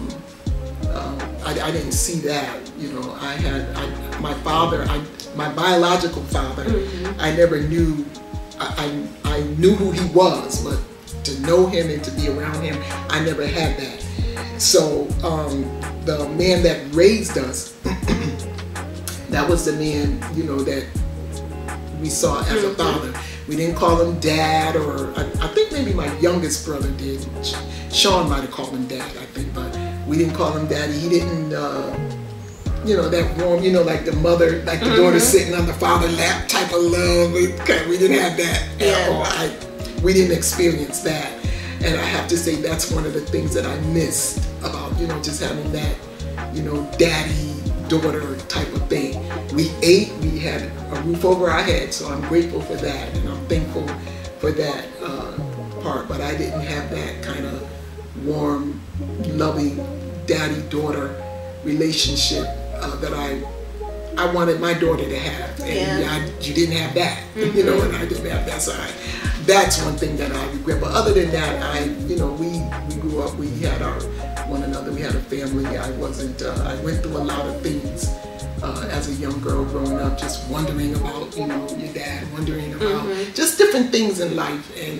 I didn't see that. You know, my father, my biological father, I never knew. I knew who he was, but to know him and to be around him, I never had that. So the man that raised us, that was the man, you know, that we saw as a father. We didn't call him dad, or I think maybe my youngest brother did. Sean might have called him dad, I think, but we didn't call him daddy. He didn't, you know, that warm, you know, like the mother, like the daughter sitting on the father's lap type of love. We didn't have that at all. We didn't experience that. And I have to say that's one of the things that I miss about, you know, just having that, you know, daddy, daughter type of thing. We ate, we had a roof over our head, so I'm grateful for that, and I'm thankful for that part, but I didn't have that kind of warm, loving daddy-daughter relationship that I wanted my daughter to have, and you didn't have that, you know, and I didn't have that side. That's one thing that I regret, but other than that, you know, we grew up, we had one another, we had a family. I went through a lot of things as a young girl growing up, just wondering about, you know, your dad, wondering about just different things in life. And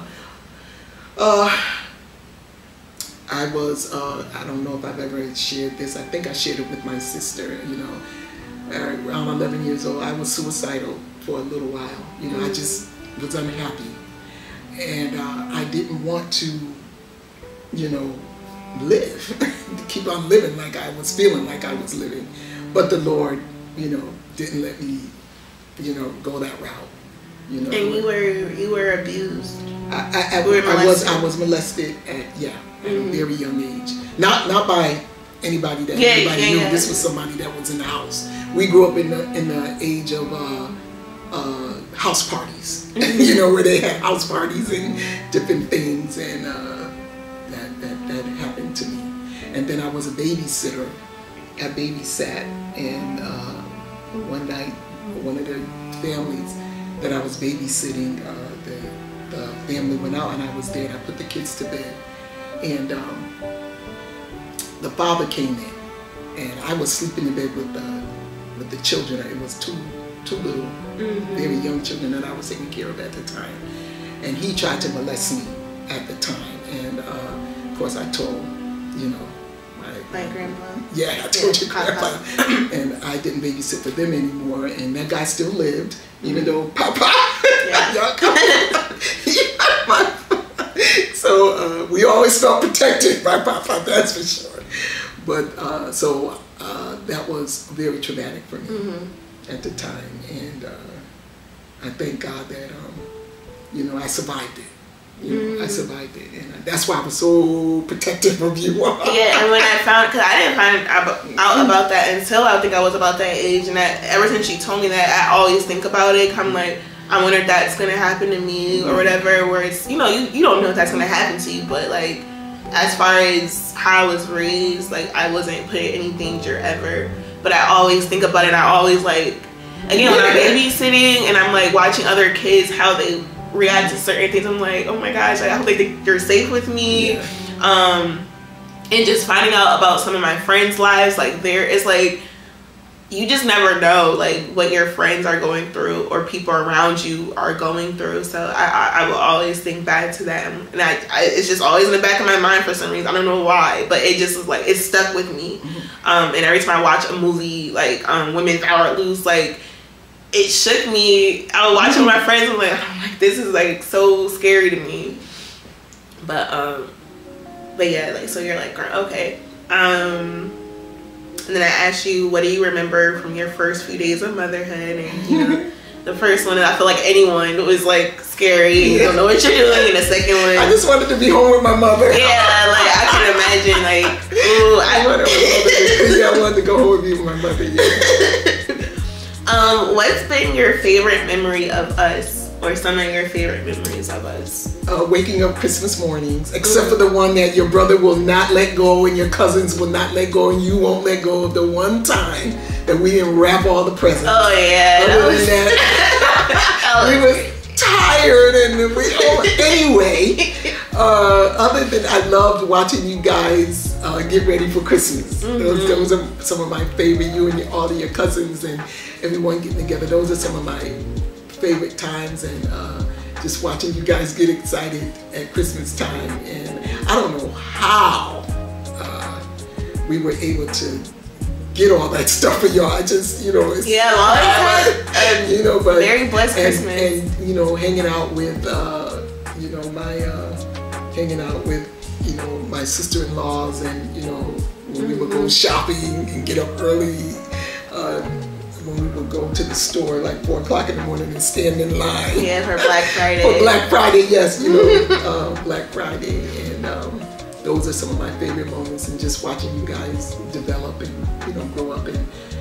I don't know if I've ever shared this. I think I shared it with my sister, you know, around 11 years old. I was suicidal for a little while. You know, I just was unhappy. And I didn't want to, you know, live, keep on living like I was feeling like I was living. But the Lord, you know, didn't let me, you know, go that route. You know. And you were abused. I was molested at a very young age. Not by anybody that anybody knew. This was somebody that was in the house. We grew up in the age of house parties. You know, where they had house parties and different things, and that happened to me. And then I was a babysitter. I babysat, and one night, one of the families that I was babysitting, the family went out, and I was there, and I put the kids to bed. And the father came in, and I was sleeping in bed with the children. It was two little, very young children that I was taking care of at the time. And he tried to molest me at the time. And of course I told, you know, my grandpa. Yeah, I told your grandpa. And I didn't babysit for them anymore. And that guy still lived, even though Papa, y'all come on. So we always felt protected by Papa, that's for sure. But so that was very traumatic for me at the time, and I thank God that you know, I survived it. You know, I survived it, and that's why I was so protective of you. Yeah, and when I found, because I didn't find out about that until I think I was about that age, and ever since she told me that, I always think about it. I'm like, I wonder if that's gonna happen to me or whatever. Where it's, you know, you don't know if that's gonna happen to you, but like, as far as how I was raised, like I wasn't put in any danger ever. But I always think about it. And I always like, again, when I'm babysitting and I'm like watching other kids how they react to certain things, I'm like, oh my gosh, like, I hope they think you're safe with me. And just finding out about some of my friends' lives, like there is like, you just never know like what your friends are going through or people around you are going through. So I will always think back to that, and it's just always in the back of my mind for some reason. I don't know why, but it just was like, it stuck with me. And every time I watch a movie like Women Power Lose, like it shook me. I was watching my friends, I'm like, this is like so scary to me. But yeah, like, so you're like, okay. And then I asked you, what do you remember from your first few days of motherhood? And you know, the first one, I feel like anyone was like scary. You don't know what you're doing. And the second one, I just wanted to be home with my mother. Yeah, like I can imagine, like, ooh, I wanted to go home with my mother. Yeah. What's been your favorite memory of us, or some of your favorite memories of us? Waking up Christmas mornings, except for the one that your brother will not let go and your cousins will not let go and you won't let go of, the one time that we didn't wrap all the presents. Oh yeah. Other than that, we were tired and anyway, other than, I loved watching you guys get ready for Christmas. Those are some of my favorite, you and all of your cousins and everyone getting together. Those are some of my favorite times, and just watching you guys get excited at Christmas time. And I don't know how we were able to get all that stuff for y'all. I just, you know, it's, yeah, well, you know, but very blessed Christmas, and you know, hanging out with you know, hanging out with, you know, my sister-in-laws, and you know, when we would go shopping and get up early. When we would go to the store like 4 o'clock in the morning and stand in line. Yeah, for Black Friday. For Black Friday, yes, you know, Black Friday, and those are some of my favorite moments. And just watching you guys develop and, you know, grow up and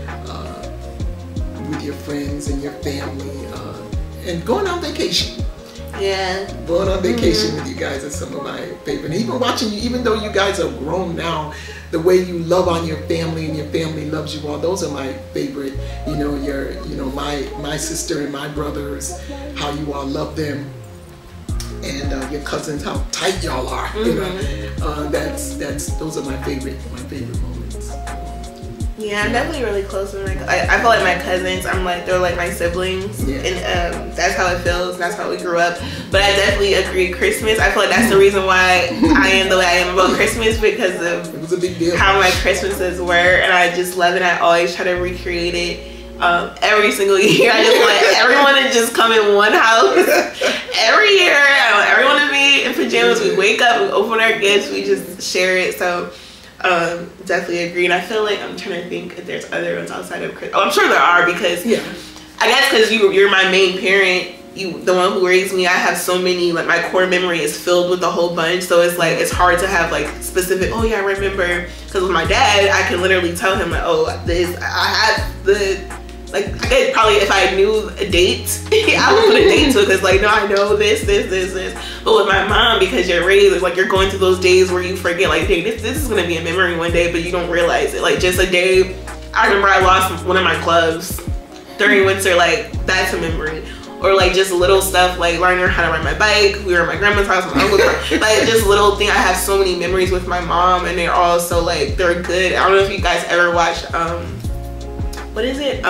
with your friends and your family, and going on vacation. Yeah. Going on vacation with you guys is some of my favorite. And even watching you, even though you guys are grown now, the way you love on your family and your family loves you all, those are my favorite. You know, my sister and my brothers, how you all love them, and your cousins, how tight y'all are. You know, those are my favorite moments. Yeah, I'm definitely really close with I feel like my cousins, they're like my siblings, and that's how it feels. That's how we grew up. But I definitely agree, Christmas, I feel like that's the reason why I am the way I am about Christmas, because of it was a big deal. How my Christmases were, and I just love it. I always try to recreate it every single year. I just want everyone to just come in one house every year. I want everyone to be in pajamas. We wake up, we open our gifts, we just share it. So definitely agree. And I feel like, I'm trying to think if there's other ones outside of Christmas. Oh, I'm sure there are, because I guess because you're my main parent, you the one who raised me. I have so many, like my core memory is filled with a whole bunch, so it's like it's hard to have like specific, oh yeah, I remember, because with my dad I can literally tell him like, oh, this, I have the, like, I could probably, if I knew a date, I would put a date to it, because like, no, I know this. But with my mom, because you're raised, it's like you're going through those days where you forget, like, hey, this is gonna be a memory one day, but you don't realize it. Like just a day, I remember I lost one of my gloves during winter, like that's a memory. Or like just little stuff, like learning how to ride my bike. We were at my grandma's house, my uncle's house. Like just little thing. I have so many memories with my mom, and they're all so like, they're good. I don't know if you guys ever watched what is it?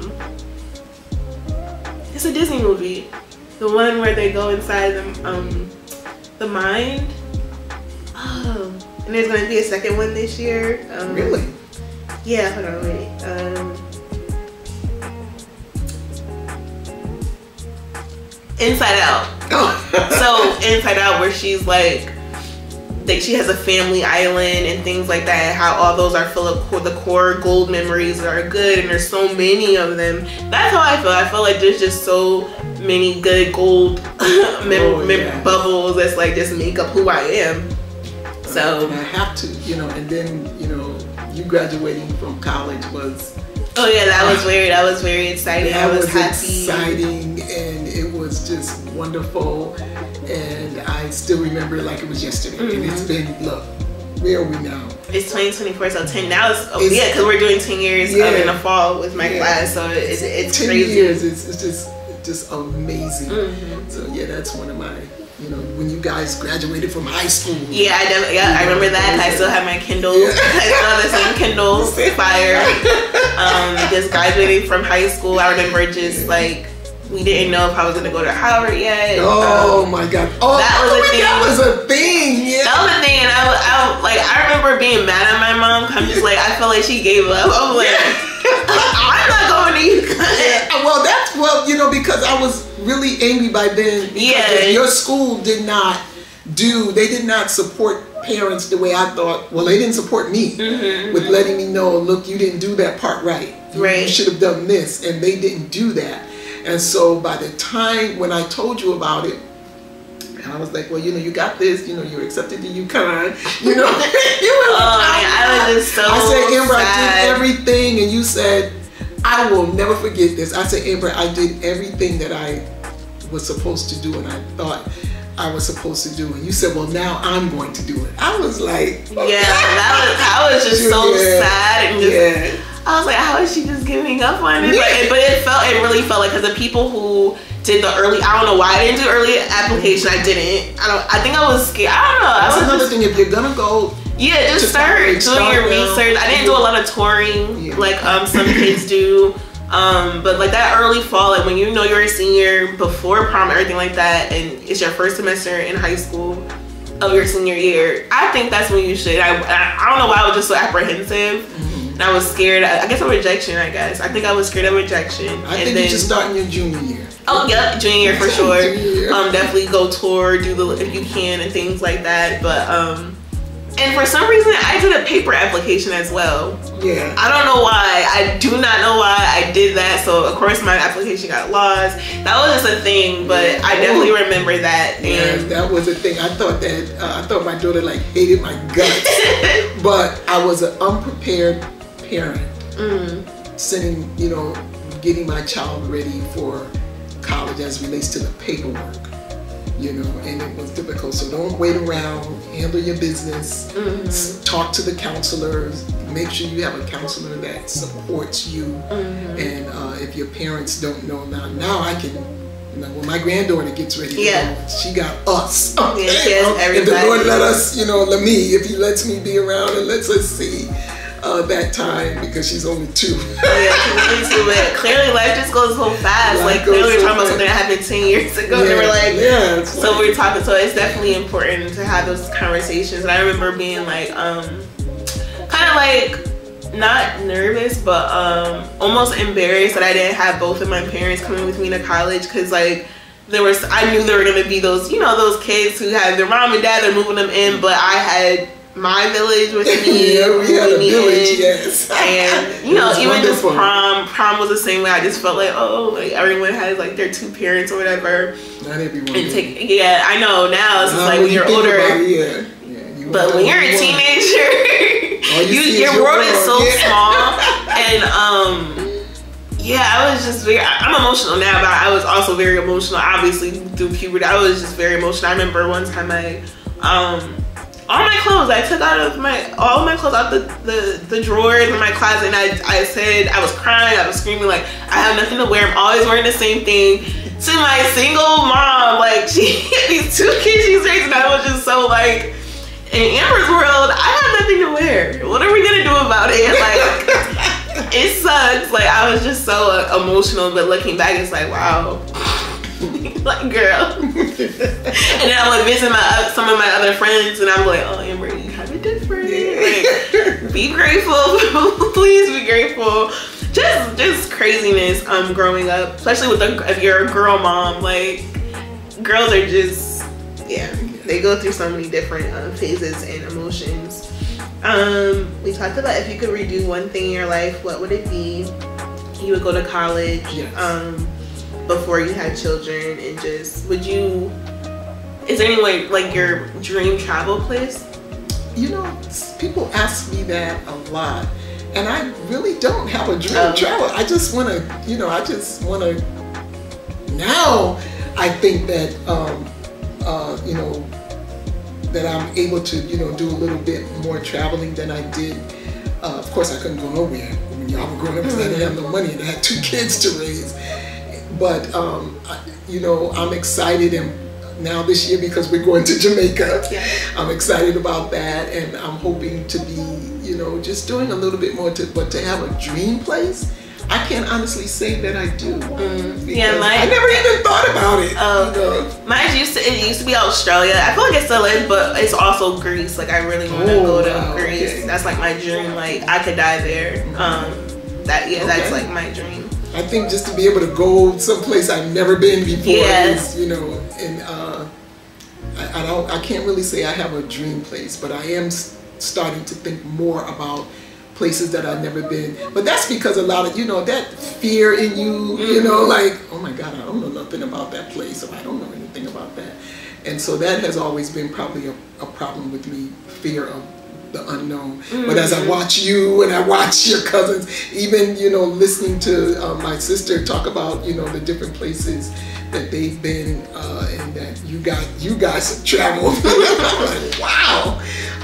It's a Disney movie. The one where they go inside the mind. Oh, and there's gonna be a second one this year. Really? Yeah, hold on, wait. Inside Out. So Inside Out, where she's like she has a family island and things like that, and how all those are full of the core gold memories that are good, and there's so many of them. That's how I feel. I feel like there's just so many good gold bubbles that's like just make up who I am. So and I have to, you know, and then, you know, you graduating from college was... Oh yeah, that was weird. I was very excited. I was happy. Exciting, and it was just wonderful. And I still remember it like it was yesterday. And it's been, look, where are we now? It's 2024, so 10 now. Yeah, because we're doing 10 years in the fall with my class, so it's 10 crazy. years. It's just amazing. So yeah, that's one of my. You know, when you guys graduated from high school. Yeah, I remember that. I still have my Kindle. I still have the same Kindle Fire. Just graduating from high school. I remember just like, we didn't know if I was gonna go to Howard yet. Oh my God. Oh, that was a thing. That was a thing. Yeah. That was a thing, and I remember being mad at my mom. I'm just like, I feel like she gave up. I'm like, I'm not going to UConn. Well, you know, because I was really angry by then. Because your school did not support parents the way I thought. Well, they didn't support me with letting me know, look, you didn't do that part right. You should have done this, and they didn't do that. And so by the time when I told you about it, I was like, well, you know, you got this. You know, you're accepted to UConn. You know, I was just so I said, Amber, sad. I did everything, and you said, I will never forget this. I said, Amber, I did everything that I was supposed to do, and I thought I was supposed to do. And you said, well, now I'm going to do it. I was like, okay. I was just so sad, and just, I was like, how is she just giving up on it? But it really felt like, because the people who did the early, I don't know why I didn't do early application. I didn't. I think I was scared. I don't know. That's another thing. If you're gonna go, just start doing your research. I didn't do a lot of touring like some kids do. But like that early fall, like when you know you're a senior before prom, everything like that, and it's your first semester in high school of your senior year, I think that's when you should. I don't know why I was just so apprehensive. And I was scared. I guess of rejection. I think I was scared of rejection. I think you should start in your junior year. Oh yeah, junior year for sure. Definitely go tour, do if you can, and things like that. But and for some reason I did a paper application as well. Yeah. I don't know why. I do not know why I did that. So of course my application got lost. That was just a thing, but I definitely remember that. And that was a thing. I thought my daughter like hated my guts, but I was an unprepared parent, sending, you know, getting my child ready for college as relates to the paperwork, you know, and it was difficult. So don't wait around, handle your business, talk to the counselors, make sure you have a counselor that supports you. And if your parents don't know now I can, you know, when my granddaughter gets ready to go, she got us. Okay? If the Lord let us, you know, if he lets me be around and lets us see that time, because she's only 2. She's only 2, but clearly life just goes so fast. Like clearly we're talking about something that happened 10 years ago, and we're like, so we're talking. So it's definitely important to have those conversations. And I remember being like, kind of like not nervous, but almost embarrassed that I didn't have both of my parents coming with me to college, because like I knew there were gonna be those, you know, those kids who have their mom and dad, they're moving them in, but I had my village with me. We had a village, yes. And you know, even just prom was the same way. I just felt like, like everyone has like their 2 parents or whatever. Not everyone. And I know now it's just like when you're older. But when you're a teenager, your world is so small. And I was just I'm emotional now, but I was also very emotional, obviously, through puberty. I was just very emotional. I remember one time all my clothes, I took all my clothes out the drawers in my closet, and I said, I was crying, I was screaming like, I have nothing to wear, I'm always wearing the same thing, to my single mom. Like, she had these 2 kids she's raising, and I was just so like, in Amber's world, I have nothing to wear. What are we gonna do about it? Like, it sucks. Like, I was just so emotional, but looking back, it's like, wow. Like, girl. And then I would visit some of my other friends, and I'm like, oh, Amber, you have it different. Like, be grateful. Please be grateful. Just craziness growing up, especially if you're a girl mom. Like, girls are just, They go through so many different phases and emotions. We talked about if you could redo one thing in your life, what would it be? You would go to college. Yes. Before you had children, and just is there any way, like, your dream travel place? You know, people ask me that a lot, and I really don't have a dream travel. I just want to, now I think that, that I'm able to, do a little bit more traveling than I did. Of course, I couldn't go nowhere when y'all were growing up because I didn't have no money and I had 2 kids to raise. But, I'm excited, and now this year, because we're going to Jamaica, I'm excited about that, and I'm hoping to be, just doing a little bit more but to have a dream place, I can't honestly say that I do. I never even thought about it. Mine used to be Australia. I feel like it still is, but it's also Greece. Like, I really want to go to Greece. Okay. That's like my dream. Like, I could die there. That's like my dream. I think just to be able to go someplace I've never been before is, and I can't really say I have a dream place, but I am starting to think more about places that I've never been. But that's because a lot of, that fear in you, like, oh my God, I don't know nothing about that place, or I don't know anything about that. And so that has always been probably a problem with me, fear of the unknown. But as I watch you and I watch your cousins, even listening to my sister talk about the different places that they've been and that you guys have traveled. Like, wow.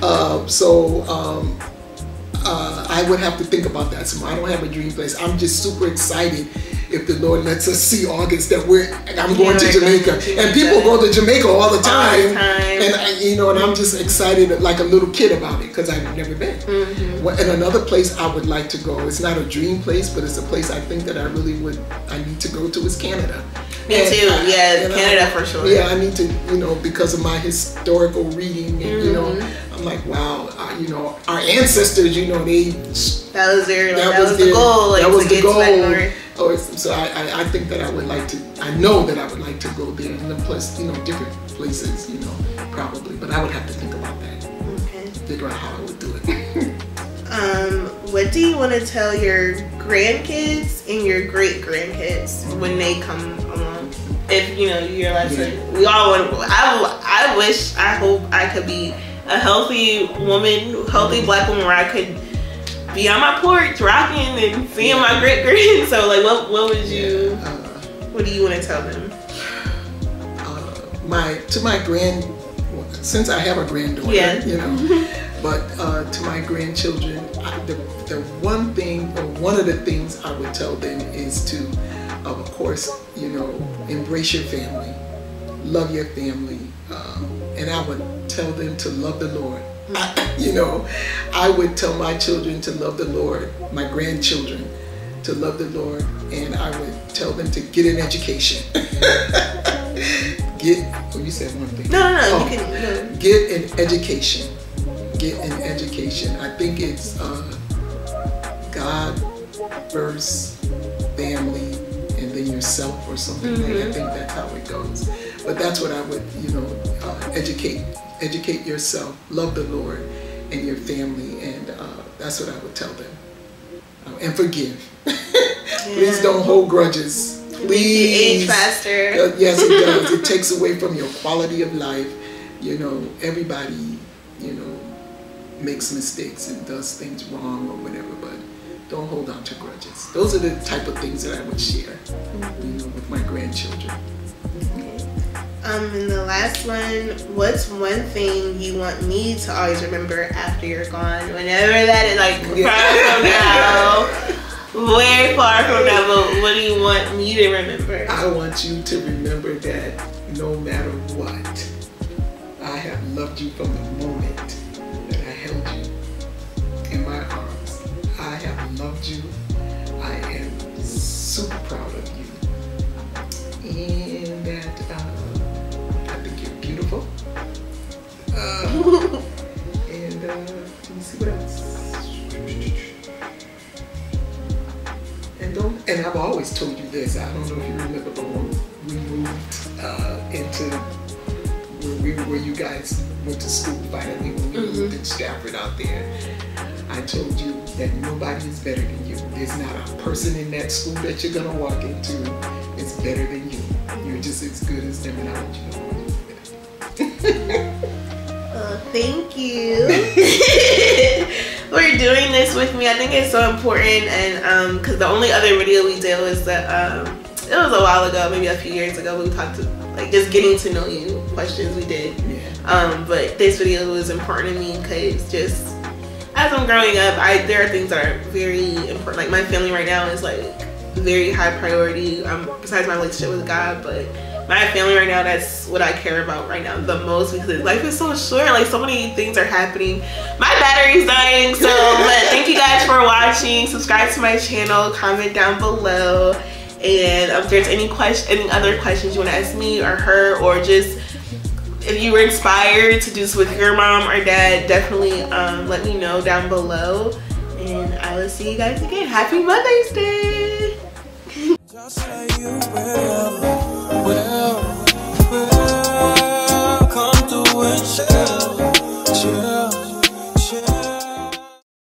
I would have to think about that some more. I don't have a dream place. I'm just super excited if the Lord lets us see August that I'm going to Jamaica. And people go to Jamaica all the time. And and I'm just excited like a little kid about it because I've never been. And another place I would like to go, it's not a dream place, but it's a place I think that I need to go to is Canada. Me too. Canada for sure. Yeah, I need to, because of my historical reading, and I'm like, wow, our ancestors, they that was the goal. Like, that was the goal. So I think that I would like to. I know that I would like to go there, and then plus, different places, probably. But I would have to think about that. Okay. Figure out how I would do it. What do you want to tell your grandkids and your great grandkids when they come along? If you're like, we all want. I hope I could be a healthy woman, healthy Black woman, where I could be on my porch rocking and seeing my great grand. So like, what would you? What do you want to tell them? Since I have a granddaughter, but to my grandchildren, the one thing, or one of the things I would tell them is to, of course, embrace your family, love your family, and I would tell them to love the Lord. I would tell my children to love the Lord, my grandchildren to love the Lord, and I would tell them to get an education. You said one thing. No. You can. Get an education. Get an education. I think it's God first, family, and then yourself or something. I think that's how it goes. But that's what I would, educate yourself, love the Lord and your family, and that's what I would tell them. And forgive. Please don't hold grudges. Please. Age faster. Yes, it does. It takes away from your quality of life. Everybody, makes mistakes and does things wrong or whatever, but don't hold on to grudges. Those are the type of things that I would share, with my grandchildren. And the last one, what's one thing you want me to always remember after you're gone? Whenever that is, like, far from now, way far from now, but what do you want me to remember? I want you to remember that no matter what, I have loved you from the moment that I held you in my arms. I have loved you. I am super proud of you. And that I think you're beautiful. And let me see what else. And I've always told you this. I don't know if you remember, but when we moved into where you guys went to school finally, when we moved in Stafford out there, I told you that nobody is better than you. There's not a person in that school that you're gonna walk into is better than you. You're just as good as them, and I want you to know. Thank you for doing this with me. I think it's so important, and because the only other video we did was that it was a while ago, maybe a few years ago. We talked to like just getting to know you questions we did. Yeah. But this video was important to me because just as I'm growing up, there are things that are very important. Like my family right now is like very high priority. Besides my relationship with God, but my family right now, that's what I care about right now the most, because life is so short. Like so many things are happening. My battery's dying, so but thank you guys for watching. Subscribe to my channel, comment down below, and if there's any other questions you want to ask me or her, or just if you were inspired to do this with your mom or dad, definitely let me know down below, and I will see you guys again. Happy Mother's Day. Just say you will come through and share.